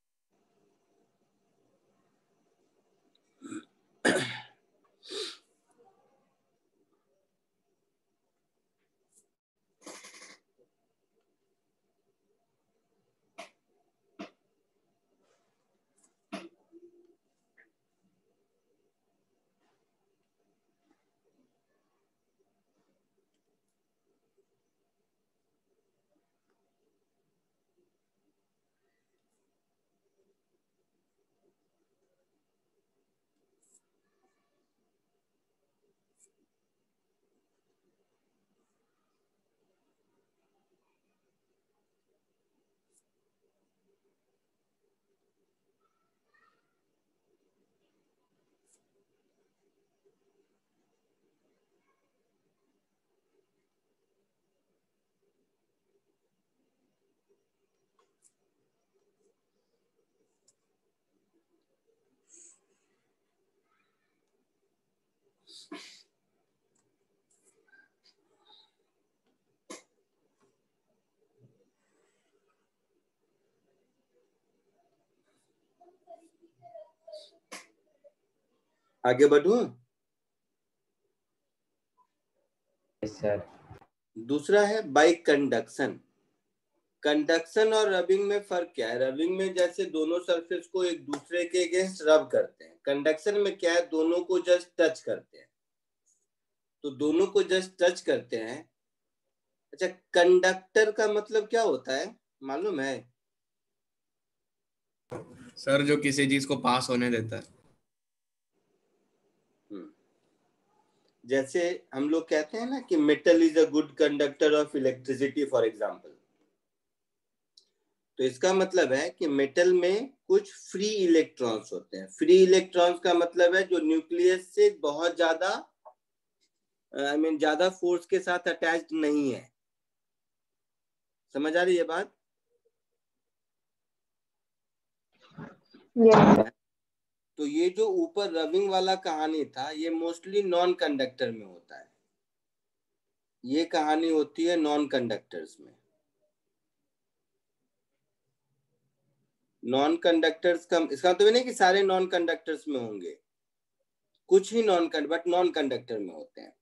आगे बढ़ूं? सर दूसरा है बाई कंडक्शन। कंडक्शन और रबिंग में फर्क क्या है? रबिंग में जैसे दोनों सरफेस को एक दूसरे के अगेंस्ट रब करते हैं, कंडक्शन में क्या है, दोनों को जस्ट टच करते हैं। तो दोनों को जस्ट टच करते हैं। अच्छा, कंडक्टर का मतलब क्या होता है मालूम है? सर जो किसी चीज को पास होने देता है। जैसे हम लोग कहते हैं ना कि metal is a good conductor of electricity for example, तो इसका मतलब है कि मेटल में कुछ फ्री इलेक्ट्रॉन्स होते हैं। फ्री इलेक्ट्रॉन्स का मतलब है जो न्यूक्लियस से बहुत ज्यादा आई मीन ज्यादा फोर्स के साथ अटैच्ड नहीं है। समझ आ रही है बात? Yes. तो ये जो ऊपर रबिंग वाला कहानी था, ये मोस्टली नॉन कंडक्टर में होता है। ये कहानी होती है नॉन कंडक्टर्स में। नॉन कंडक्टर्स का इसका मतलब नहीं कि सारे नॉन कंडक्टर्स में होंगे, कुछ ही नॉन बट नॉन कंडक्टर में होते हैं।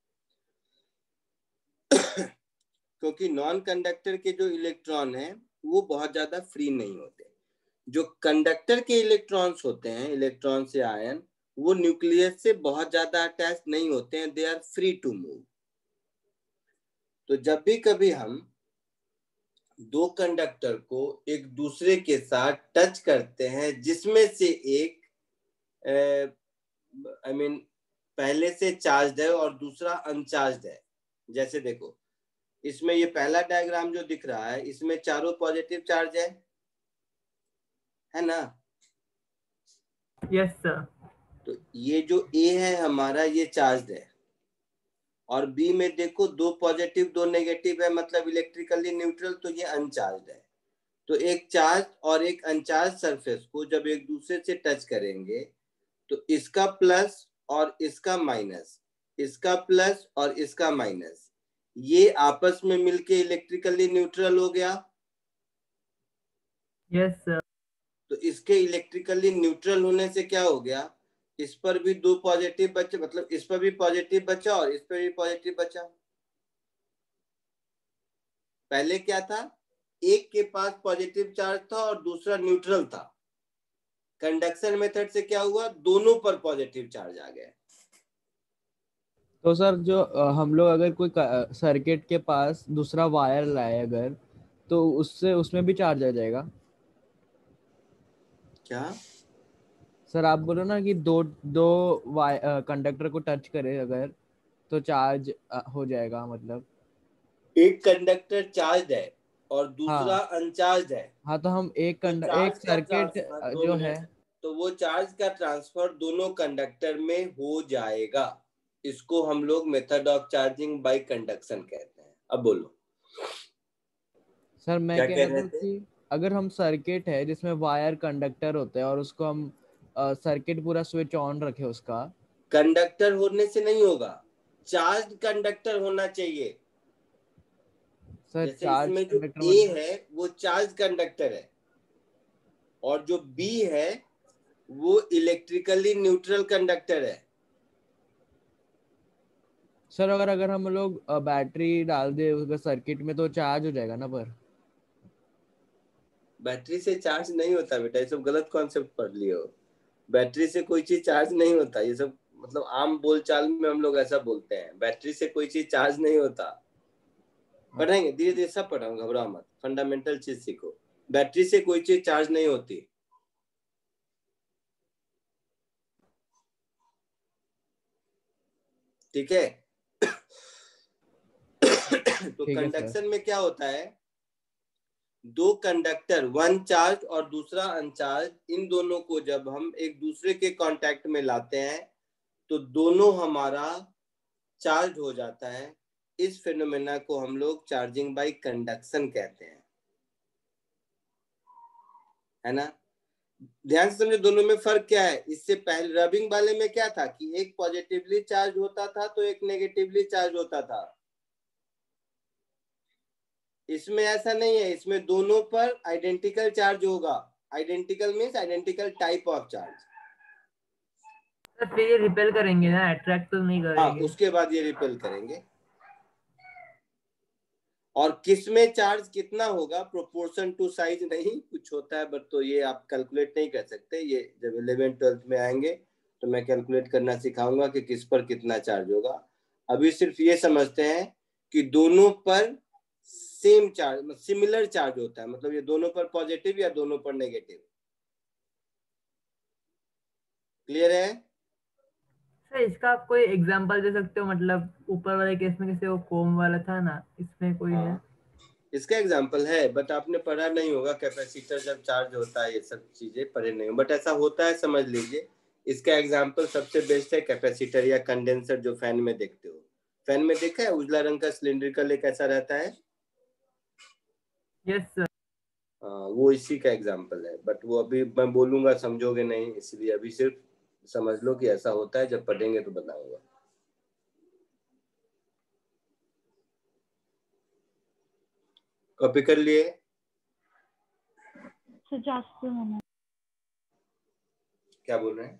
क्योंकि नॉन कंडक्टर के जो इलेक्ट्रॉन हैं वो बहुत ज्यादा फ्री नहीं होते। जो कंडक्टर के इलेक्ट्रॉन्स होते हैं, इलेक्ट्रॉन से आयन, वो न्यूक्लियस से बहुत ज्यादा अटैच नहीं होते हैं, they are free to move. तो जब भी कभी हम दो कंडक्टर को एक दूसरे के साथ टच करते हैं जिसमें से एक आई I मीन mean, पहले से चार्ज है और दूसरा अनचार्ज है, जैसे देखो इसमें ये पहला डायग्राम जो दिख रहा है, इसमें चारों पॉजिटिव चार्ज है है ना? Yes sir. तो ये जो ए है हमारा, ये चार्ज है, और बी में देखो दो पॉजिटिव दो नेगेटिव है, मतलब इलेक्ट्रिकली न्यूट्रल, तो ये अनचार्ज है। तो एक चार्ज और एक अनचार्ज सरफेस को जब एक दूसरे से टच करेंगे तो इसका प्लस और इसका माइनस, इसका प्लस और इसका माइनस, ये आपस में मिलके इलेक्ट्रिकली न्यूट्रल हो गया। Yes sir. तो इसके इलेक्ट्रिकली न्यूट्रल होने से क्या हो गया, इस पर भी दो पॉजिटिव बचे, मतलब इस पर भी पॉजिटिव बचा और इस पर भी पॉजिटिव बचा। पहले क्या था, एक के पास पॉजिटिव चार्ज था और दूसरा न्यूट्रल था। कंडक्शन मेथड से क्या हुआ, दोनों पर पॉजिटिव चार्ज आ गया। तो सर जो अ, हम लोग अगर कोई सर्किट के पास दूसरा वायर लाए अगर, तो उससे उसमें भी चार्ज आ जाएगा। क्या? सर आप बोलो ना कि दो दो कंडक्टर को टच करे अगर तो चार्ज हो जाएगा, मतलब एक कंडक्टर चार्ज है और दूसरा हाँ अनचार्ज है, हाँ, तो हम एक तो कंड एक चार्ज का सर्किट ट्रांसफर, दो जो है, मिनट, तो वो चार्ज का ट्रांसफर दोनों कंडक्टर में हो जाएगा। इसको हम लोग method of charging by conduction कहते हैं। अब बोलो सर मैं क्या कह कह रहा रहे था थे? कि अगर हम सर्किट है जिसमें वायर कंडक्टर होते हैं और उसको हम सर्किट पूरा स्विच ऑन रखे उसका। कंडक्टर होने से नहीं होगा, चार्ज कंडक्टर होना चाहिए। सर जैसे चार्ज इसमें जो कंडक्टर ए मतलब है वो चार्ज कंडक्टर है और जो बी है वो इलेक्ट्रिकली न्यूट्रल कंडक्टर है। सर अगर अगर हम लोग बैटरी डाल दे उसका सर्किट में तो चार्ज हो जाएगा ना? पर बैटरी से चार्ज नहीं होता बेटा, ये सब गलत कॉन्सेप्ट पढ़ लिए हो। बैटरी से कोई चीज चार्ज नहीं होता, ये सब मतलब आम बोलचाल में हम लोग ऐसा बोलते हैं, बैटरी से कोई चीज चार्ज नहीं होता। पढ़ेंगे धीरे धीरे, सब पढ़ाऊंगा, घबराओ मत, फंडामेंटल चीज सीखो। बैटरी से कोई चीज चार्ज नहीं होती, ठीक है? तो ठीक है सर। कंडक्शन में क्या होता है, दो कंडक्टर, वन चार्ज और दूसरा अनचार्ज, इन दोनों को जब हम एक दूसरे के कांटेक्ट में लाते हैं तो दोनों हमारा चार्ज हो जाता है। इस फिनोमेना को हम लोग चार्जिंग बाय कंडक्शन कहते हैं, है ना? ध्यान से समझो दोनों में फर्क क्या है। इससे पहले रबिंग वाले में क्या था कि एक पॉजिटिवली चार्ज होता था तो एक नेगेटिवली चार्ज होता था। इसमें ऐसा नहीं है, इसमें दोनों पर आइडेंटिकल चार्ज होगा। Identical means identical type of charge. Sir फिर ये रिपेल करेंगे ना, अट्रैक्ट तो नहीं हाँ, करेंगे? उसके बाद ये रिपेल करेंगे। और किस में चार्ज कितना होगा, प्रोपोर्शन टू साइज नहीं कुछ होता है, बट तो ये आप कैलकुलेट नहीं कर सकते। ये जब इलेवेंथ ट्वेल्थ में आएंगे तो मैं कैलकुलेट करना सिखाऊंगा कि किस पर कितना चार्ज होगा। अभी सिर्फ ये समझते हैं कि दोनों पर सेम चार्ज, सिमिलर चार्ज होता है, मतलब ये दोनों पर पॉजिटिव या दोनों पर नेगेटिव। क्लियर है? सर इसका आप कोई एग्जांपल दे सकते हो? मतलब ऊपर वाले केस में जैसे वो कोम वाला था ना, इसमें कोई है? हाँ, इसका एग्जाम्पल है, बट आपने पढ़ा नहीं होगा। कैपेसिटर जब चार्ज होता है ये सब चीजें पढ़े नहीं हो, बट ऐसा होता है, समझ लीजिए। इसका एग्जाम्पल सबसे बेस्ट है कैपेसिटर या कंडेंसर, जो फैन में देखते हो। फैन में देखा है उजला रंग का सिलिंड्रिकल एक ऐसा रहता है? Yes sir. हाँ, वो इसी का एग्जाम्पल है, बट वो अभी मैं बोलूंगा समझोगे नहीं, इसलिए अभी सिर्फ समझ लो कि ऐसा होता है। जब पढ़ेंगे तो बताऊंगा। कॉपी कर लिए? क्या बोल रहे हैं?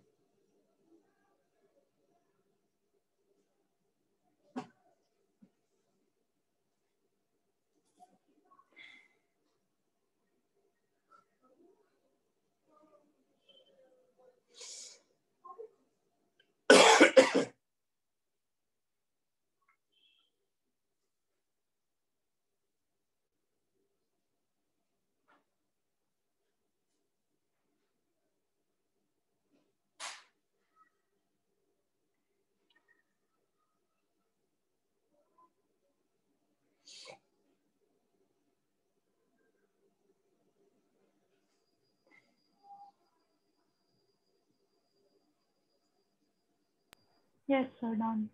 Yes, sir, done.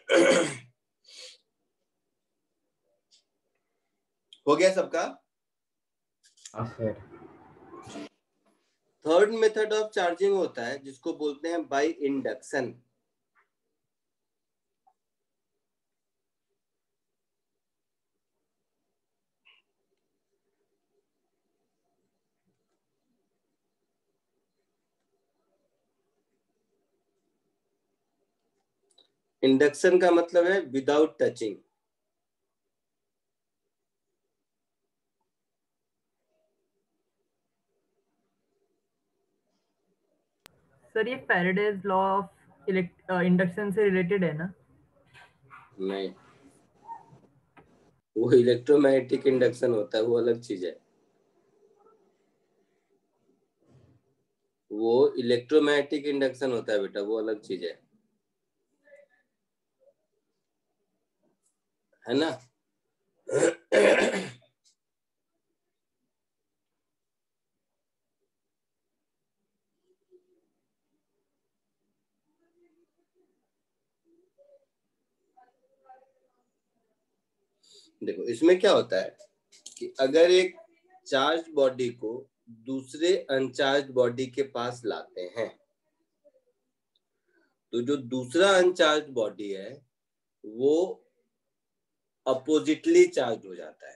हो गया सबका? हाँ sir. Third method of charging होता है जिसको बोलते हैं बाय इंडक्शन। इंडक्शन का मतलब है विदाउट टचिंग। सर ये फैराडेज लॉ ऑफ इंडक्शन से रिलेटेड है ना? नहीं, वो इलेक्ट्रोमैग्नेटिक इंडक्शन होता है, वो अलग चीज है। वो इलेक्ट्रोमैग्नेटिक इंडक्शन होता है बेटा, वो अलग चीज है, है ना। देखो इसमें क्या होता है कि अगर एक चार्ज बॉडी को दूसरे अनचार्ज बॉडी के पास लाते हैं तो जो दूसरा अनचार्ज बॉडी है वो अपोजिटली चार्ज हो जाता है।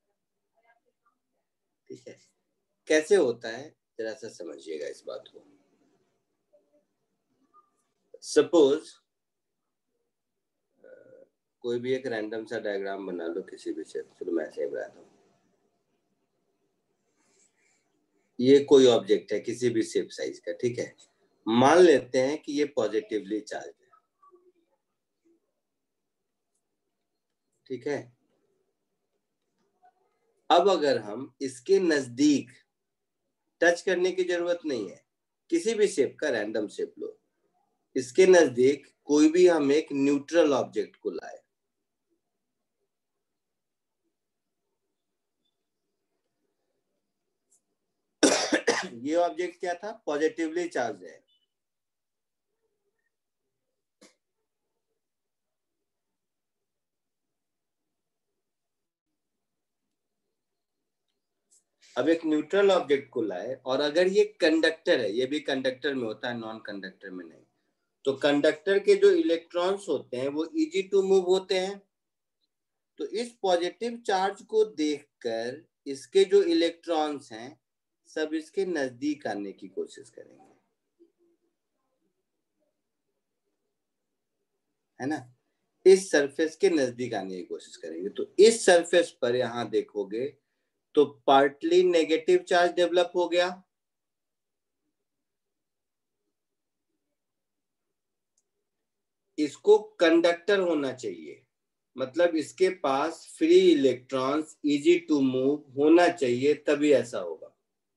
ठीक है, कैसे होता है जरा सा समझिएगा इस बात को। सपोज कोई भी एक रैंडम सा डायग्राम बना लो किसी भी शेप, चलो मैं ऐसे ही बनाता हूँ। ये कोई ऑब्जेक्ट है किसी भी शेप साइज का, ठीक है। मान लेते हैं कि ये पॉजिटिवली चार्ज है, ठीक है। अब अगर हम इसके नजदीक, टच करने की जरूरत नहीं है, किसी भी शेप का रैंडम शेप लो, इसके नजदीक कोई भी हम एक न्यूट्रल ऑब्जेक्ट को लाए, ये ऑब्जेक्ट क्या था, पॉजिटिवली चार्ज है। अब एक न्यूट्रल ऑब्जेक्ट को लाए और अगर ये कंडक्टर है, ये भी कंडक्टर में होता है, नॉन कंडक्टर में नहीं, तो कंडक्टर के जो इलेक्ट्रॉन्स होते हैं वो इजी टू मूव होते हैं। तो इस पॉजिटिव चार्ज को देखकर इसके जो इलेक्ट्रॉन्स हैं सब इसके नजदीक आने की कोशिश करेंगे, है ना। इस सरफेस के नजदीक आने की कोशिश करेंगे। तो इस सरफेस पर यहां देखोगे तो पार्टली नेगेटिव चार्ज डेवलप हो गया, इसको कंडक्टर होना चाहिए, मतलब इसके पास free electrons easy to move होना चाहिए, तभी ऐसा होगा,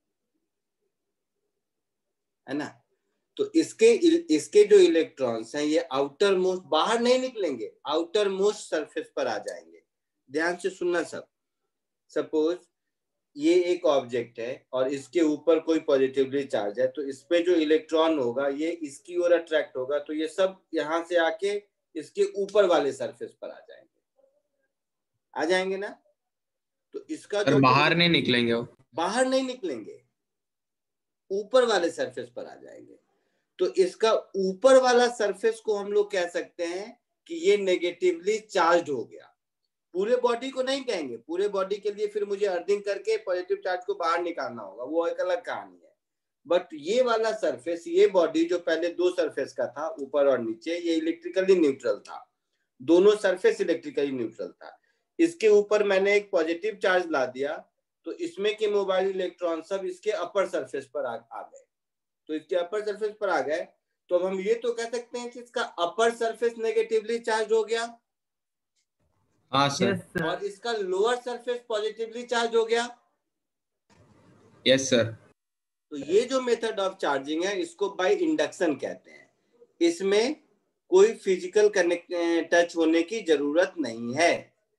है ना। तो इसके इसके जो इलेक्ट्रॉन्स हैं ये आउटर मोस्ट, बाहर नहीं निकलेंगे, आउटर मोस्ट सरफेस पर आ जाएंगे। ध्यान से सुनना सब। सपोज ये एक ऑब्जेक्ट है और इसके ऊपर कोई पॉजिटिवली चार्ज है, तो इस पे जो इलेक्ट्रॉन होगा ये इसकी ओर अट्रैक्ट होगा, तो ये सब यहां से आके इसके ऊपर वाले सरफेस पर आ जाएंगे, आ जाएंगे ना। तो इसका जो बाहर नहीं निकलेंगे, वो बाहर नहीं निकलेंगे, ऊपर वाले सरफेस पर आ जाएंगे। तो इसका ऊपर वाला सरफेस को हम लोग कह सकते हैं कि ये नेगेटिवली चार्ज हो गया। पूरे बॉडी को नहीं कहेंगे, पूरे बॉडी के लिए फिर मुझे अर्थिंग करके पॉजिटिव चार्ज को बाहर निकालना होगा, वो एक अलग कहानी है। बट ये वाला सरफेस, ये बॉडी जो पहले दो सरफेस का था, ऊपर और नीचे, ये इलेक्ट्रिकली न्यूट्रल था, दोनों सरफेस इलेक्ट्रिकली न्यूट्रल था। इसके ऊपर मैंने एक पॉजिटिव चार्ज ला दिया तो इसमें के मोबाइल इलेक्ट्रॉन सब इसके अपर सरफेस पर आ, आ गए। तो इसके अपर सरफेस पर आ गए तो अब हम ये तो कह सकते हैं कि इसका अपर सरफेस नेगेटिवली चार्ज हो गया, हाँ सर। Yes sir. और इसका लोअर सरफेस पॉजिटिवली चार्ज हो गया, यस सर। तो ये जो मेथड ऑफ चार्जिंग है इसको बाय इंडक्शन कहते हैं। इसमें कोई फिजिकल कनेक्ट टच होने की जरूरत नहीं है,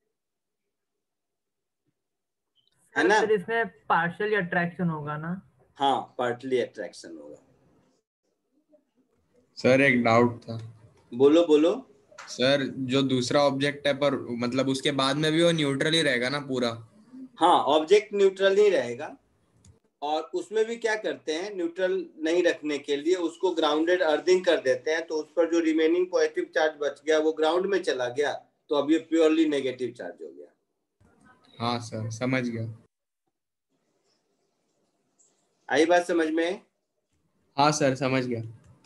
है ना। फिर इसमें पार्शियल अट्रैक्शन होगा ना? हाँ, पार्टली अट्रैक्शन होगा। सर एक डाउट था। बोलो बोलो। सर जो दूसरा ऑब्जेक्ट है पर मतलब उसके बाद में भी वो न्यूट्रल ही रहेगा ना पूरा? हाँ, ऑब्जेक्ट न्यूट्रल ही रहेगा, और उसमें भी क्या करते हैं, न्यूट्रल नहीं रखने के लिए उसको ग्राउंडेड अर्थिंग कर देते हैं, तो उस पर जो रिमेनिंग पॉजिटिव चार्ज बच गया वो ग्राउंड में चला गया, तो अब ये प्योरली नेगेटिव चार्ज हो गया। हाँ सर, समझ गया। आई बात समझ में? हाँ सर, समझ गया।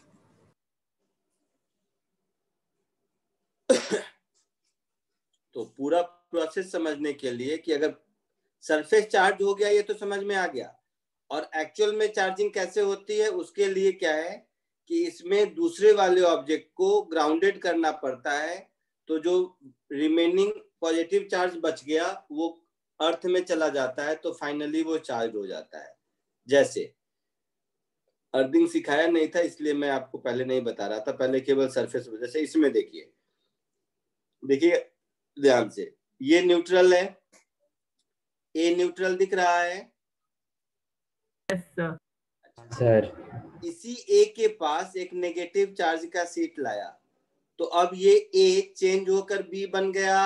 तो पूरा प्रोसेस समझने के लिए कि अगर सरफेस चार्ज हो गया ये तो समझ में आ गया, और एक्चुअल में चार्जिंग कैसे होती है उसके लिए क्या है कि इसमें दूसरे वाले ऑब्जेक्ट को ग्राउंडेड करना पड़ता है, तो जो रिमेनिंग पॉजिटिव चार्ज बच गया वो अर्थ में चला जाता है, तो फाइनली वो चार्ज हो जाता है। जैसे अर्थिंग सिखाया नहीं था इसलिए मैं आपको पहले नहीं बता रहा था, पहले केवल सरफेस। जैसे इसमें देखिए देखिए ध्यान से, ये न्यूट्रल है, ए न्यूट्रल दिख रहा है। Yes sir. सर इसी ए के पास एक नेगेटिव चार्ज का सीट लाया, तो अब ये ए चेंज होकर बी बन गया।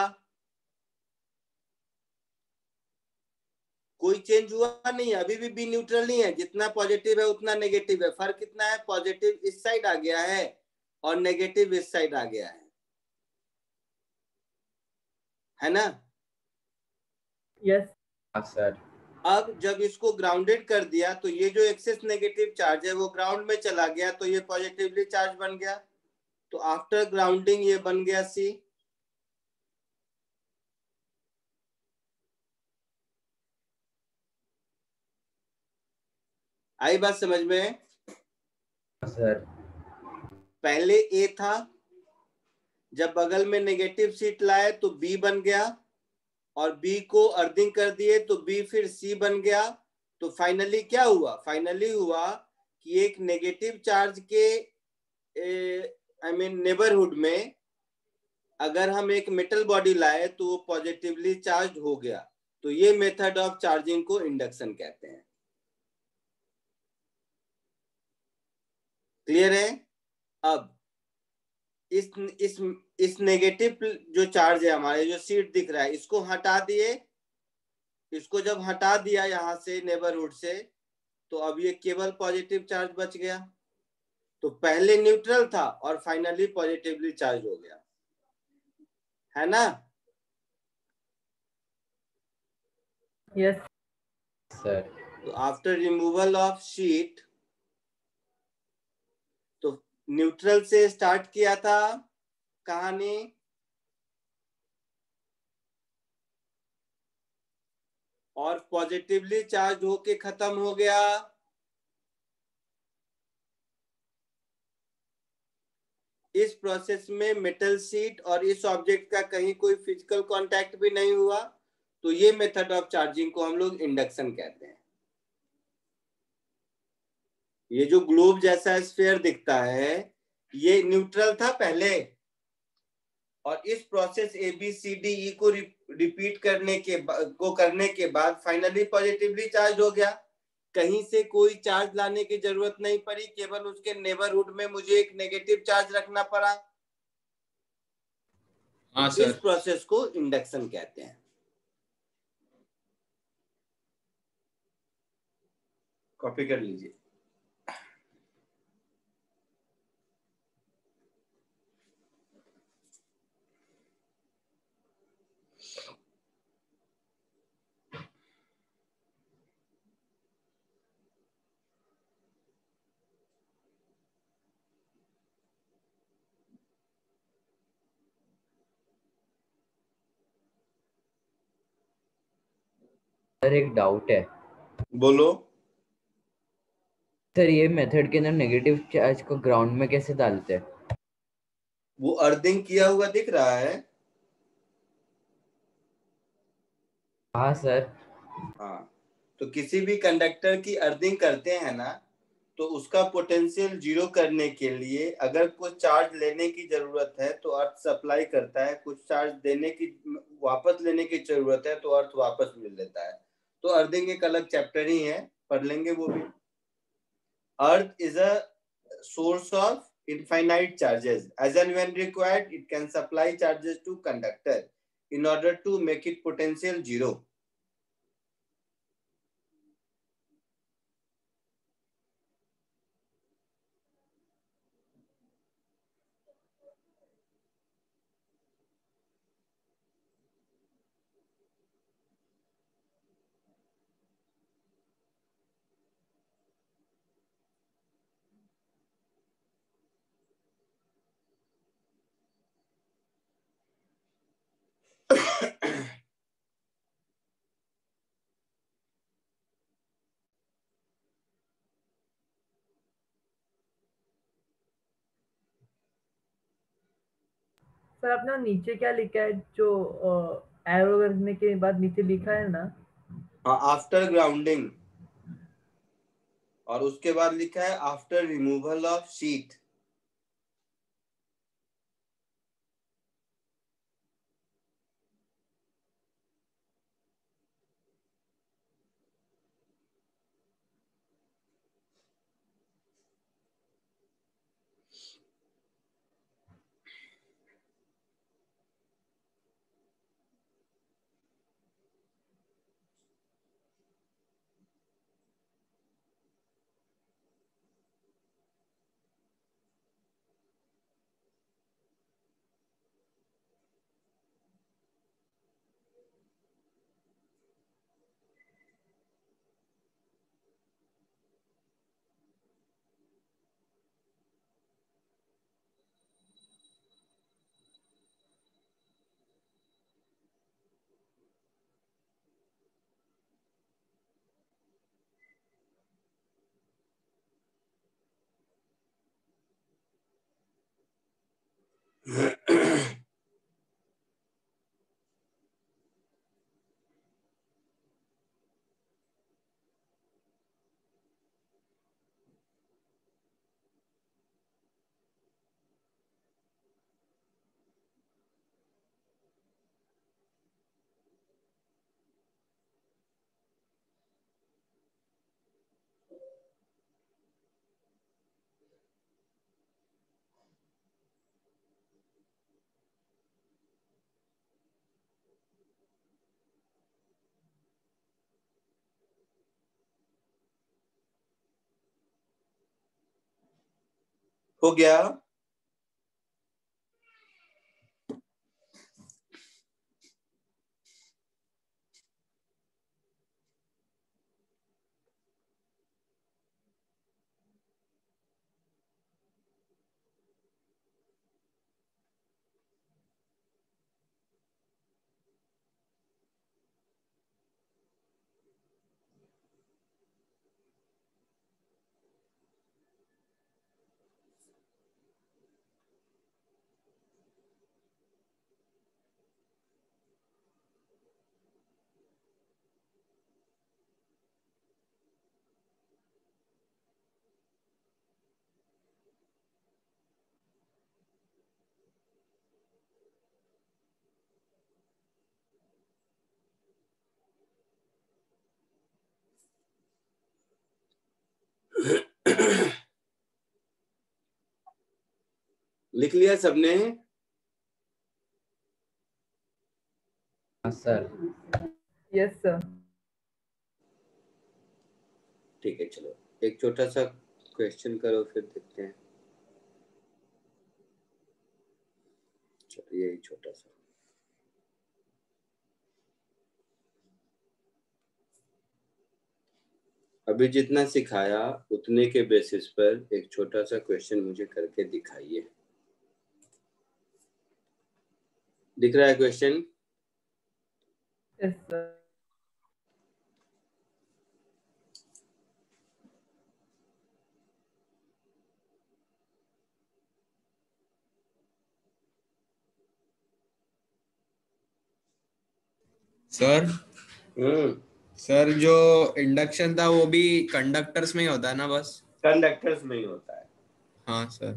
कोई चेंज हुआ नहीं, अभी भी बी न्यूट्रल नहीं है, जितना पॉजिटिव है उतना नेगेटिव है। फर्क कितना है, पॉजिटिव इस साइड आ गया है और नेगेटिव इस साइड आ गया है, है ना? यस हाँ सर। अब जब इसको ग्राउंडेड कर दिया तो ये जो एक्सेस नेगेटिव चार्ज है वो ग्राउंड में चला गया, तो ये पॉजिटिवली चार्ज बन गया। तो आफ्टर ग्राउंडिंग ये बन गया सी। आई बात समझ में? सर पहले ए था, जब बगल में नेगेटिव सीट लाए तो बी बन गया, और बी को अर्थिंग कर दिए तो बी फिर सी बन गया। तो फाइनली क्या हुआ, फाइनली हुआ कि एक नेगेटिव चार्ज के आई मीन नेबरहुड में अगर हम एक मेटल बॉडी लाए तो वो पॉजिटिवली चार्ज हो गया। तो ये मेथड ऑफ चार्जिंग को इंडक्शन कहते हैं। क्लियर है? अब इस इस इस नेगेटिव जो चार्ज है हमारे, जो सीट दिख रहा है, इसको हटा दिए। इसको जब हटा दिया यहां से नेबरहुड से, तो अब ये केवल पॉजिटिव चार्ज बच गया। तो पहले न्यूट्रल था और फाइनली पॉजिटिवली चार्ज हो गया, है ना? Yes sir. तो आफ्टर रिमूवल ऑफ शीट, तो न्यूट्रल से स्टार्ट किया था कहानी, और पॉजिटिवली चार्ज होके खत्म हो गया। इस प्रोसेस में मेटल शीट और इस ऑब्जेक्ट का कहीं कोई फिजिकल कांटेक्ट भी नहीं हुआ, तो ये मेथड ऑफ चार्जिंग को हम लोग इंडक्शन कहते हैं। ये जो ग्लोब जैसा स्फीयर दिखता है ये न्यूट्रल था पहले, और इस process A B C D E को रिपीट करने के को करने के बाद फाइनली पॉजिटिवली चार्ज हो गया। कहीं से कोई चार्ज लाने की जरूरत नहीं पड़ी, केवल उसके नेबरहुड में मुझे एक नेगेटिव चार्ज रखना पड़ा। हाँ सर। इस प्रोसेस को इंडक्शन कहते हैं। कॉपी कर लीजिए। सर एक डाउट है। बोलो। सर ये मेथड के अंदर नेगेटिव चार्ज को ग्राउंड में कैसे डालते हैं? वो अर्थिंग किया हुआ दिख रहा है। हाँ सर। हाँ, तो किसी भी कंडक्टर की अर्थिंग करते हैं ना, तो उसका पोटेंशियल जीरो करने के लिए अगर कुछ चार्ज लेने की जरूरत है तो अर्थ सप्लाई करता है, कुछ चार्ज देने की वापस लेने की जरूरत है तो अर्थ वापस मिल लेता है। तो अर्थिंग एक अलग चैप्टर ही है, पढ़ लेंगे वो भी। Earth is a source of infinite charges. As and when required, it can supply charges to conductor in order to make it potential zero. Sir अपना नीचे क्या लिखा है, जो एरो करने के बाद नीचे लिखा है ना? आफ्टर ग्राउंडिंग, और उसके बाद लिखा है आफ्टर रिमूवल ऑफ शीट। हो गया? लिख लिया सबने? हाँ सर। Yes sir. ठीक है, चलो एक छोटा सा क्वेश्चन करो, फिर देखते हैं। चलो यही छोटा सा। अभी जितना सिखाया उतने के बेसिस पर एक छोटा सा क्वेश्चन मुझे करके दिखाइए। दिख रहा है question? Yes sir. Sir hmm sir जो इंडक्शन था वो भी कंडक्टर्स में ही होता है ना बस? कंडक्टर्स में ही होता है। हाँ सर।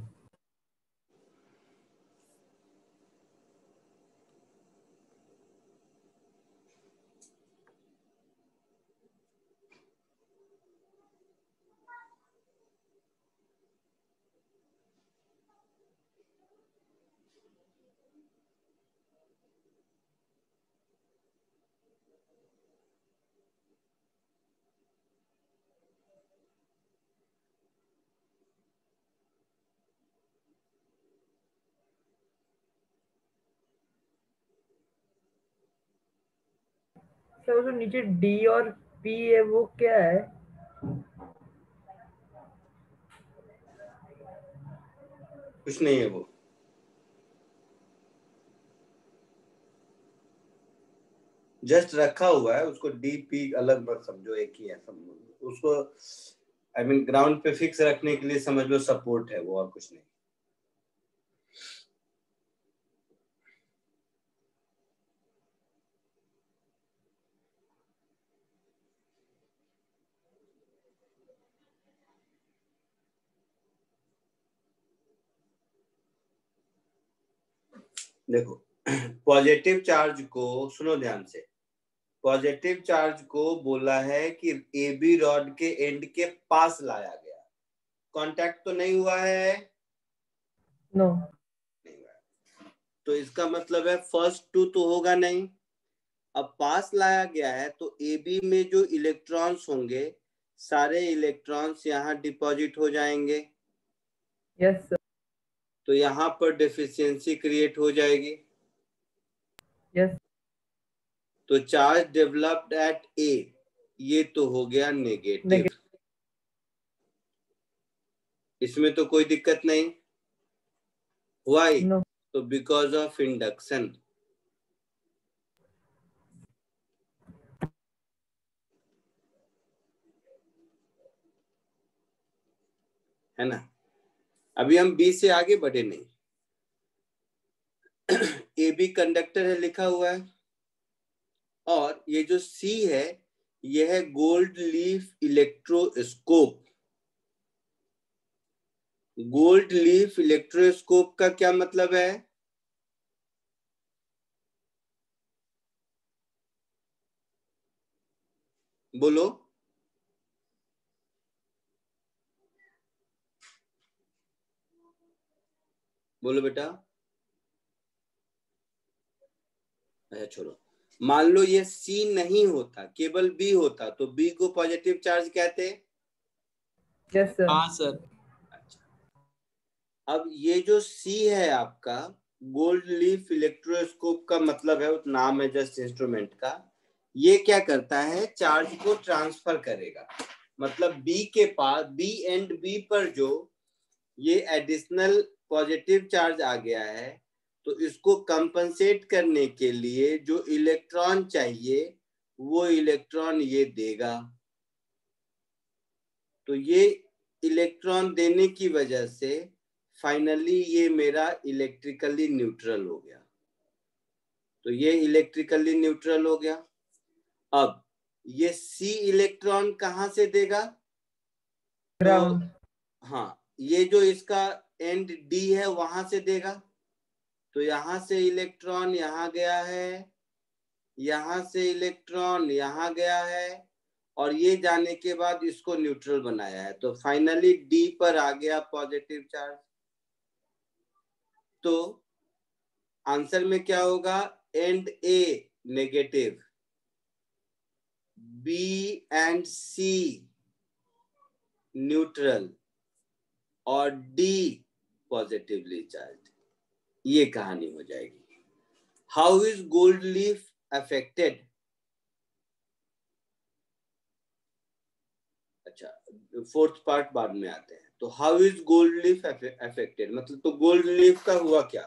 सर वो जो नीचे डी और पी है वो क्या है? कुछ नहीं है वो। जस्ट रखा हुआ है, उसको डी पी अलग मत समझो, एक ही है। उसको आई मीन ग्राउंड पे फिक्स रखने के लिए समझ लो सपोर्ट है वो, और कुछ नहीं। देखो पॉजिटिव चार्ज को सुनो ध्यान से, पॉजिटिव चार्ज को बोला है कि ए बी रॉड के एंड के पास लाया गया, कांटेक्ट तो नहीं हुआ है, नो नहीं हुआ है। तो इसका मतलब है फर्स्ट टू तो होगा नहीं। अब पास लाया गया है तो ए बी में जो इलेक्ट्रॉन्स होंगे सारे इलेक्ट्रॉन्स यहाँ डिपॉजिट हो जाएंगे। Yes sir. तो यहाँ पर डेफिशिएंसी क्रिएट हो जाएगी। यस। तो चार्ज डेवलप्ड एट ए, ये तो हो गया नेगेटिव। इसमें तो कोई दिक्कत नहीं। व्हाई? नो। तो बिकॉज ऑफ इंडक्शन। है ना। अभी हम बी से आगे बढ़े नहीं। ए बी कंडक्टर है लिखा हुआ है, और ये जो सी है यह है gold leaf electroscope. Gold leaf electroscope का क्या मतलब है? बोलो। बोलो बेटा। अच्छा छोड़ो, मान लो ये सी नहीं होता, केवल बी होता, तो बी को पॉजिटिव चार्ज कहते। Yes sir. हाँ सर। अच्छा, अब ये जो सी है आपका गोल्ड लीफ इलेक्ट्रोस्कोप का मतलब है, उस नाम है जस्ट इंस्ट्रूमेंट का। ये क्या करता है? चार्ज को ट्रांसफर करेगा। मतलब बी के पास, बी एंड बी पर जो ये एडिशनल पॉजिटिव चार्ज आ गया है, तो इसको कंपनसेट करने के लिए जो इलेक्ट्रॉन चाहिए वो इलेक्ट्रॉन ये देगा। तो ये इलेक्ट्रॉन देने की वजह से फाइनली ये मेरा इलेक्ट्रिकली न्यूट्रल हो गया। तो ये इलेक्ट्रिकली न्यूट्रल हो गया। अब ये सी इलेक्ट्रॉन कहां से देगा? ग्राउंड। तो हाँ, ये जो इसका एंड डी है वहां से देगा। तो यहां से इलेक्ट्रॉन यहां गया है, यहां से इलेक्ट्रॉन यहां गया है, और ये जाने के बाद इसको न्यूट्रल बनाया है। तो फाइनली डी पर आ गया पॉजिटिव चार्ज। तो आंसर में क्या होगा? End A negative, B end C neutral, और डी पॉजिटिवली चार्ज। ये कहानी हो जाएगी। How is gold leaf affected? अच्छा, फोर्थ पार्ट बाद में आते हैं। तो how is gold leaf affected मतलब, तो गोल्ड लीफ का हुआ क्या?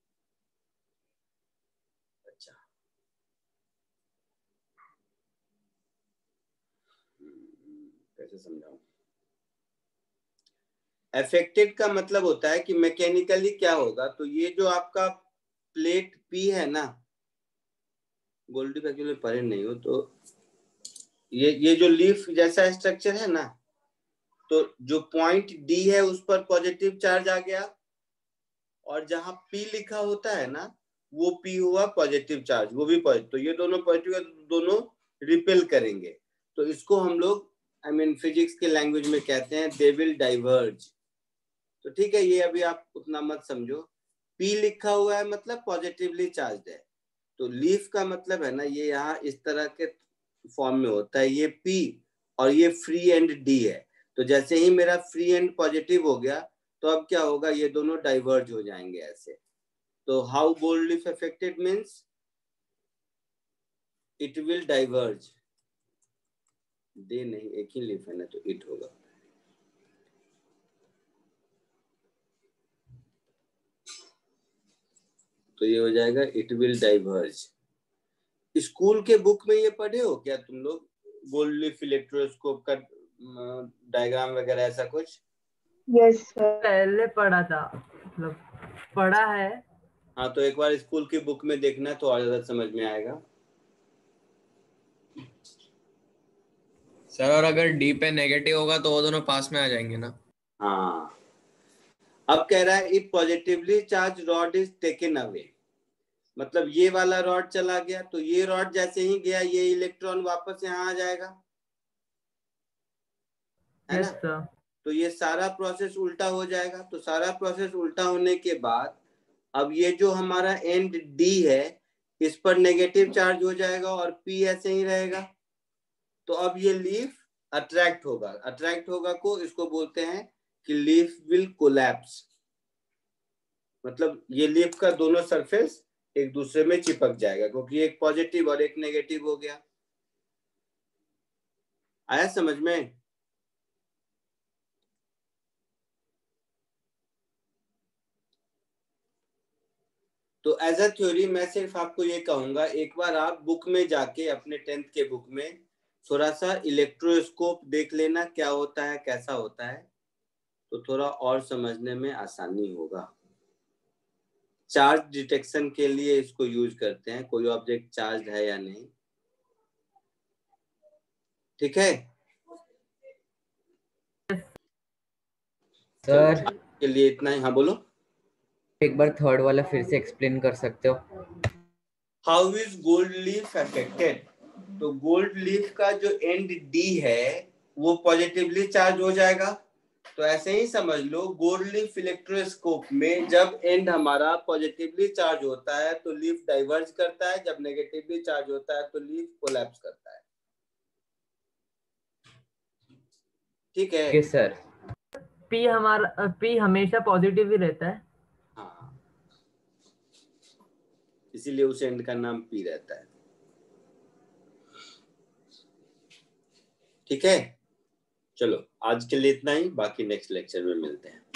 अच्छा, कैसे समझाऊं? अफेक्टेड का मतलब होता है कि मैकेनिकली क्या होगा। तो ये जो आपका प्लेट पी है ना, गोल्ड लीफ एक्चुअली पढ़े नहीं हो तो ये ये जो लीफ जैसा स्ट्रक्चर है ना, तो जो पॉइंट डी है उस पर पॉजिटिव चार्ज आ गया, और जहां पी लिखा होता है ना वो पी हुआ पॉजिटिव चार्ज, वो भी पॉजिटिव। तो ये दोनों पॉजिटिव दोनों रिपेल करेंगे। तो इसको हम लोग आई मीन फिजिक्स के लैंग्वेज में कहते हैं दे विल डाइवर्ज। तो ठीक है, ये अभी आप उतना मत समझो। पी लिखा हुआ है मतलब पॉजिटिवली चार्ज है। तो लीफ का मतलब है ना, ये यहाँ इस तरह के फॉर्म में होता है, ये पी और ये फ्री एंड डी है। तो जैसे ही मेरा फ्री एंड पॉजिटिव हो गया तो अब क्या होगा? ये दोनों डाइवर्ज हो जाएंगे ऐसे। तो how gold leaf affected means it will diverge. They नहीं, एक ही लीफ है ना, तो इट होगा। तो ये हो जाएगा इट विल डाइवर्ज। स्कूल के बुक में ये पढ़े हो क्या तुम लोग, गोल्ड लीफ इलेक्ट्रोस्कोप का डायग्राम वगैरह ऐसा कुछ? Yes sir. पहले पढ़ा था, मतलब पढ़ा है। हाँ, तो एक बार स्कूल की बुक में देखना तो और ज्यादा समझ में आएगा। सर और अगर डी पे नेगेटिव होगा तो वो दोनों पास में आ जाएंगे ना? हाँ, अब कह रहा है if positively charge rod is taken away, मतलब ये वाला रॉड चला गया तो ये रॉड जैसे ही गया ये इलेक्ट्रॉन वापस यहाँ आ जाएगा, है यस ना? सर। तो ये सारा प्रोसेस उल्टा हो जाएगा। तो सारा प्रोसेस उल्टा होने के बाद अब ये जो हमारा एंड डी है इस पर नेगेटिव चार्ज हो जाएगा और पी ऐसे ही रहेगा। तो अब ये लीफ अट्रैक्ट होगा, अट्रैक्ट होगा को इसको बोलते हैं कि लीफ विल कोलैप्स, मतलब ये लीफ का दोनों सरफेस एक दूसरे में चिपक जाएगा क्योंकि एक पॉजिटिव और एक नेगेटिव हो गया। आया समझ में? तो एज अ थ्योरी मैं सिर्फ आपको ये कहूंगा, एक बार आप बुक में जाके अपने टेंथ के बुक में थोड़ा सा इलेक्ट्रोस्कोप देख लेना, क्या होता है कैसा होता है, तो थोड़ा और समझने में आसानी होगा। चार्ज डिटेक्शन के लिए इसको यूज करते हैं, कोई ऑब्जेक्ट चार्ज है या नहीं। ठीक है सर के लिए इतना ही। हाँ बोलो। एक बार थर्ड वाला फिर से एक्सप्लेन कर सकते हो? How is gold leaf affected? तो गोल्ड लीफ का जो एंड डी है वो पॉजिटिवली चार्ज हो जाएगा। तो ऐसे ही समझ लो, गोल्ड लीफ इलेक्ट्रोस्कोप में जब एंड हमारा पॉजिटिवली चार्ज होता है तो लीफ डाइवर्ज करता है, जब नेगेटिवली चार्ज होता है तो लीफ कोलैप्स करता है। ठीक है? Okay sir. पी हमारा पी हमेशा पॉजिटिव ही रहता है। हाँ, इसीलिए उस एंड का नाम पी रहता है। ठीक है, चलो आज के लिए इतना ही, बाकी नेक्स्ट लेक्चर में मिलते हैं।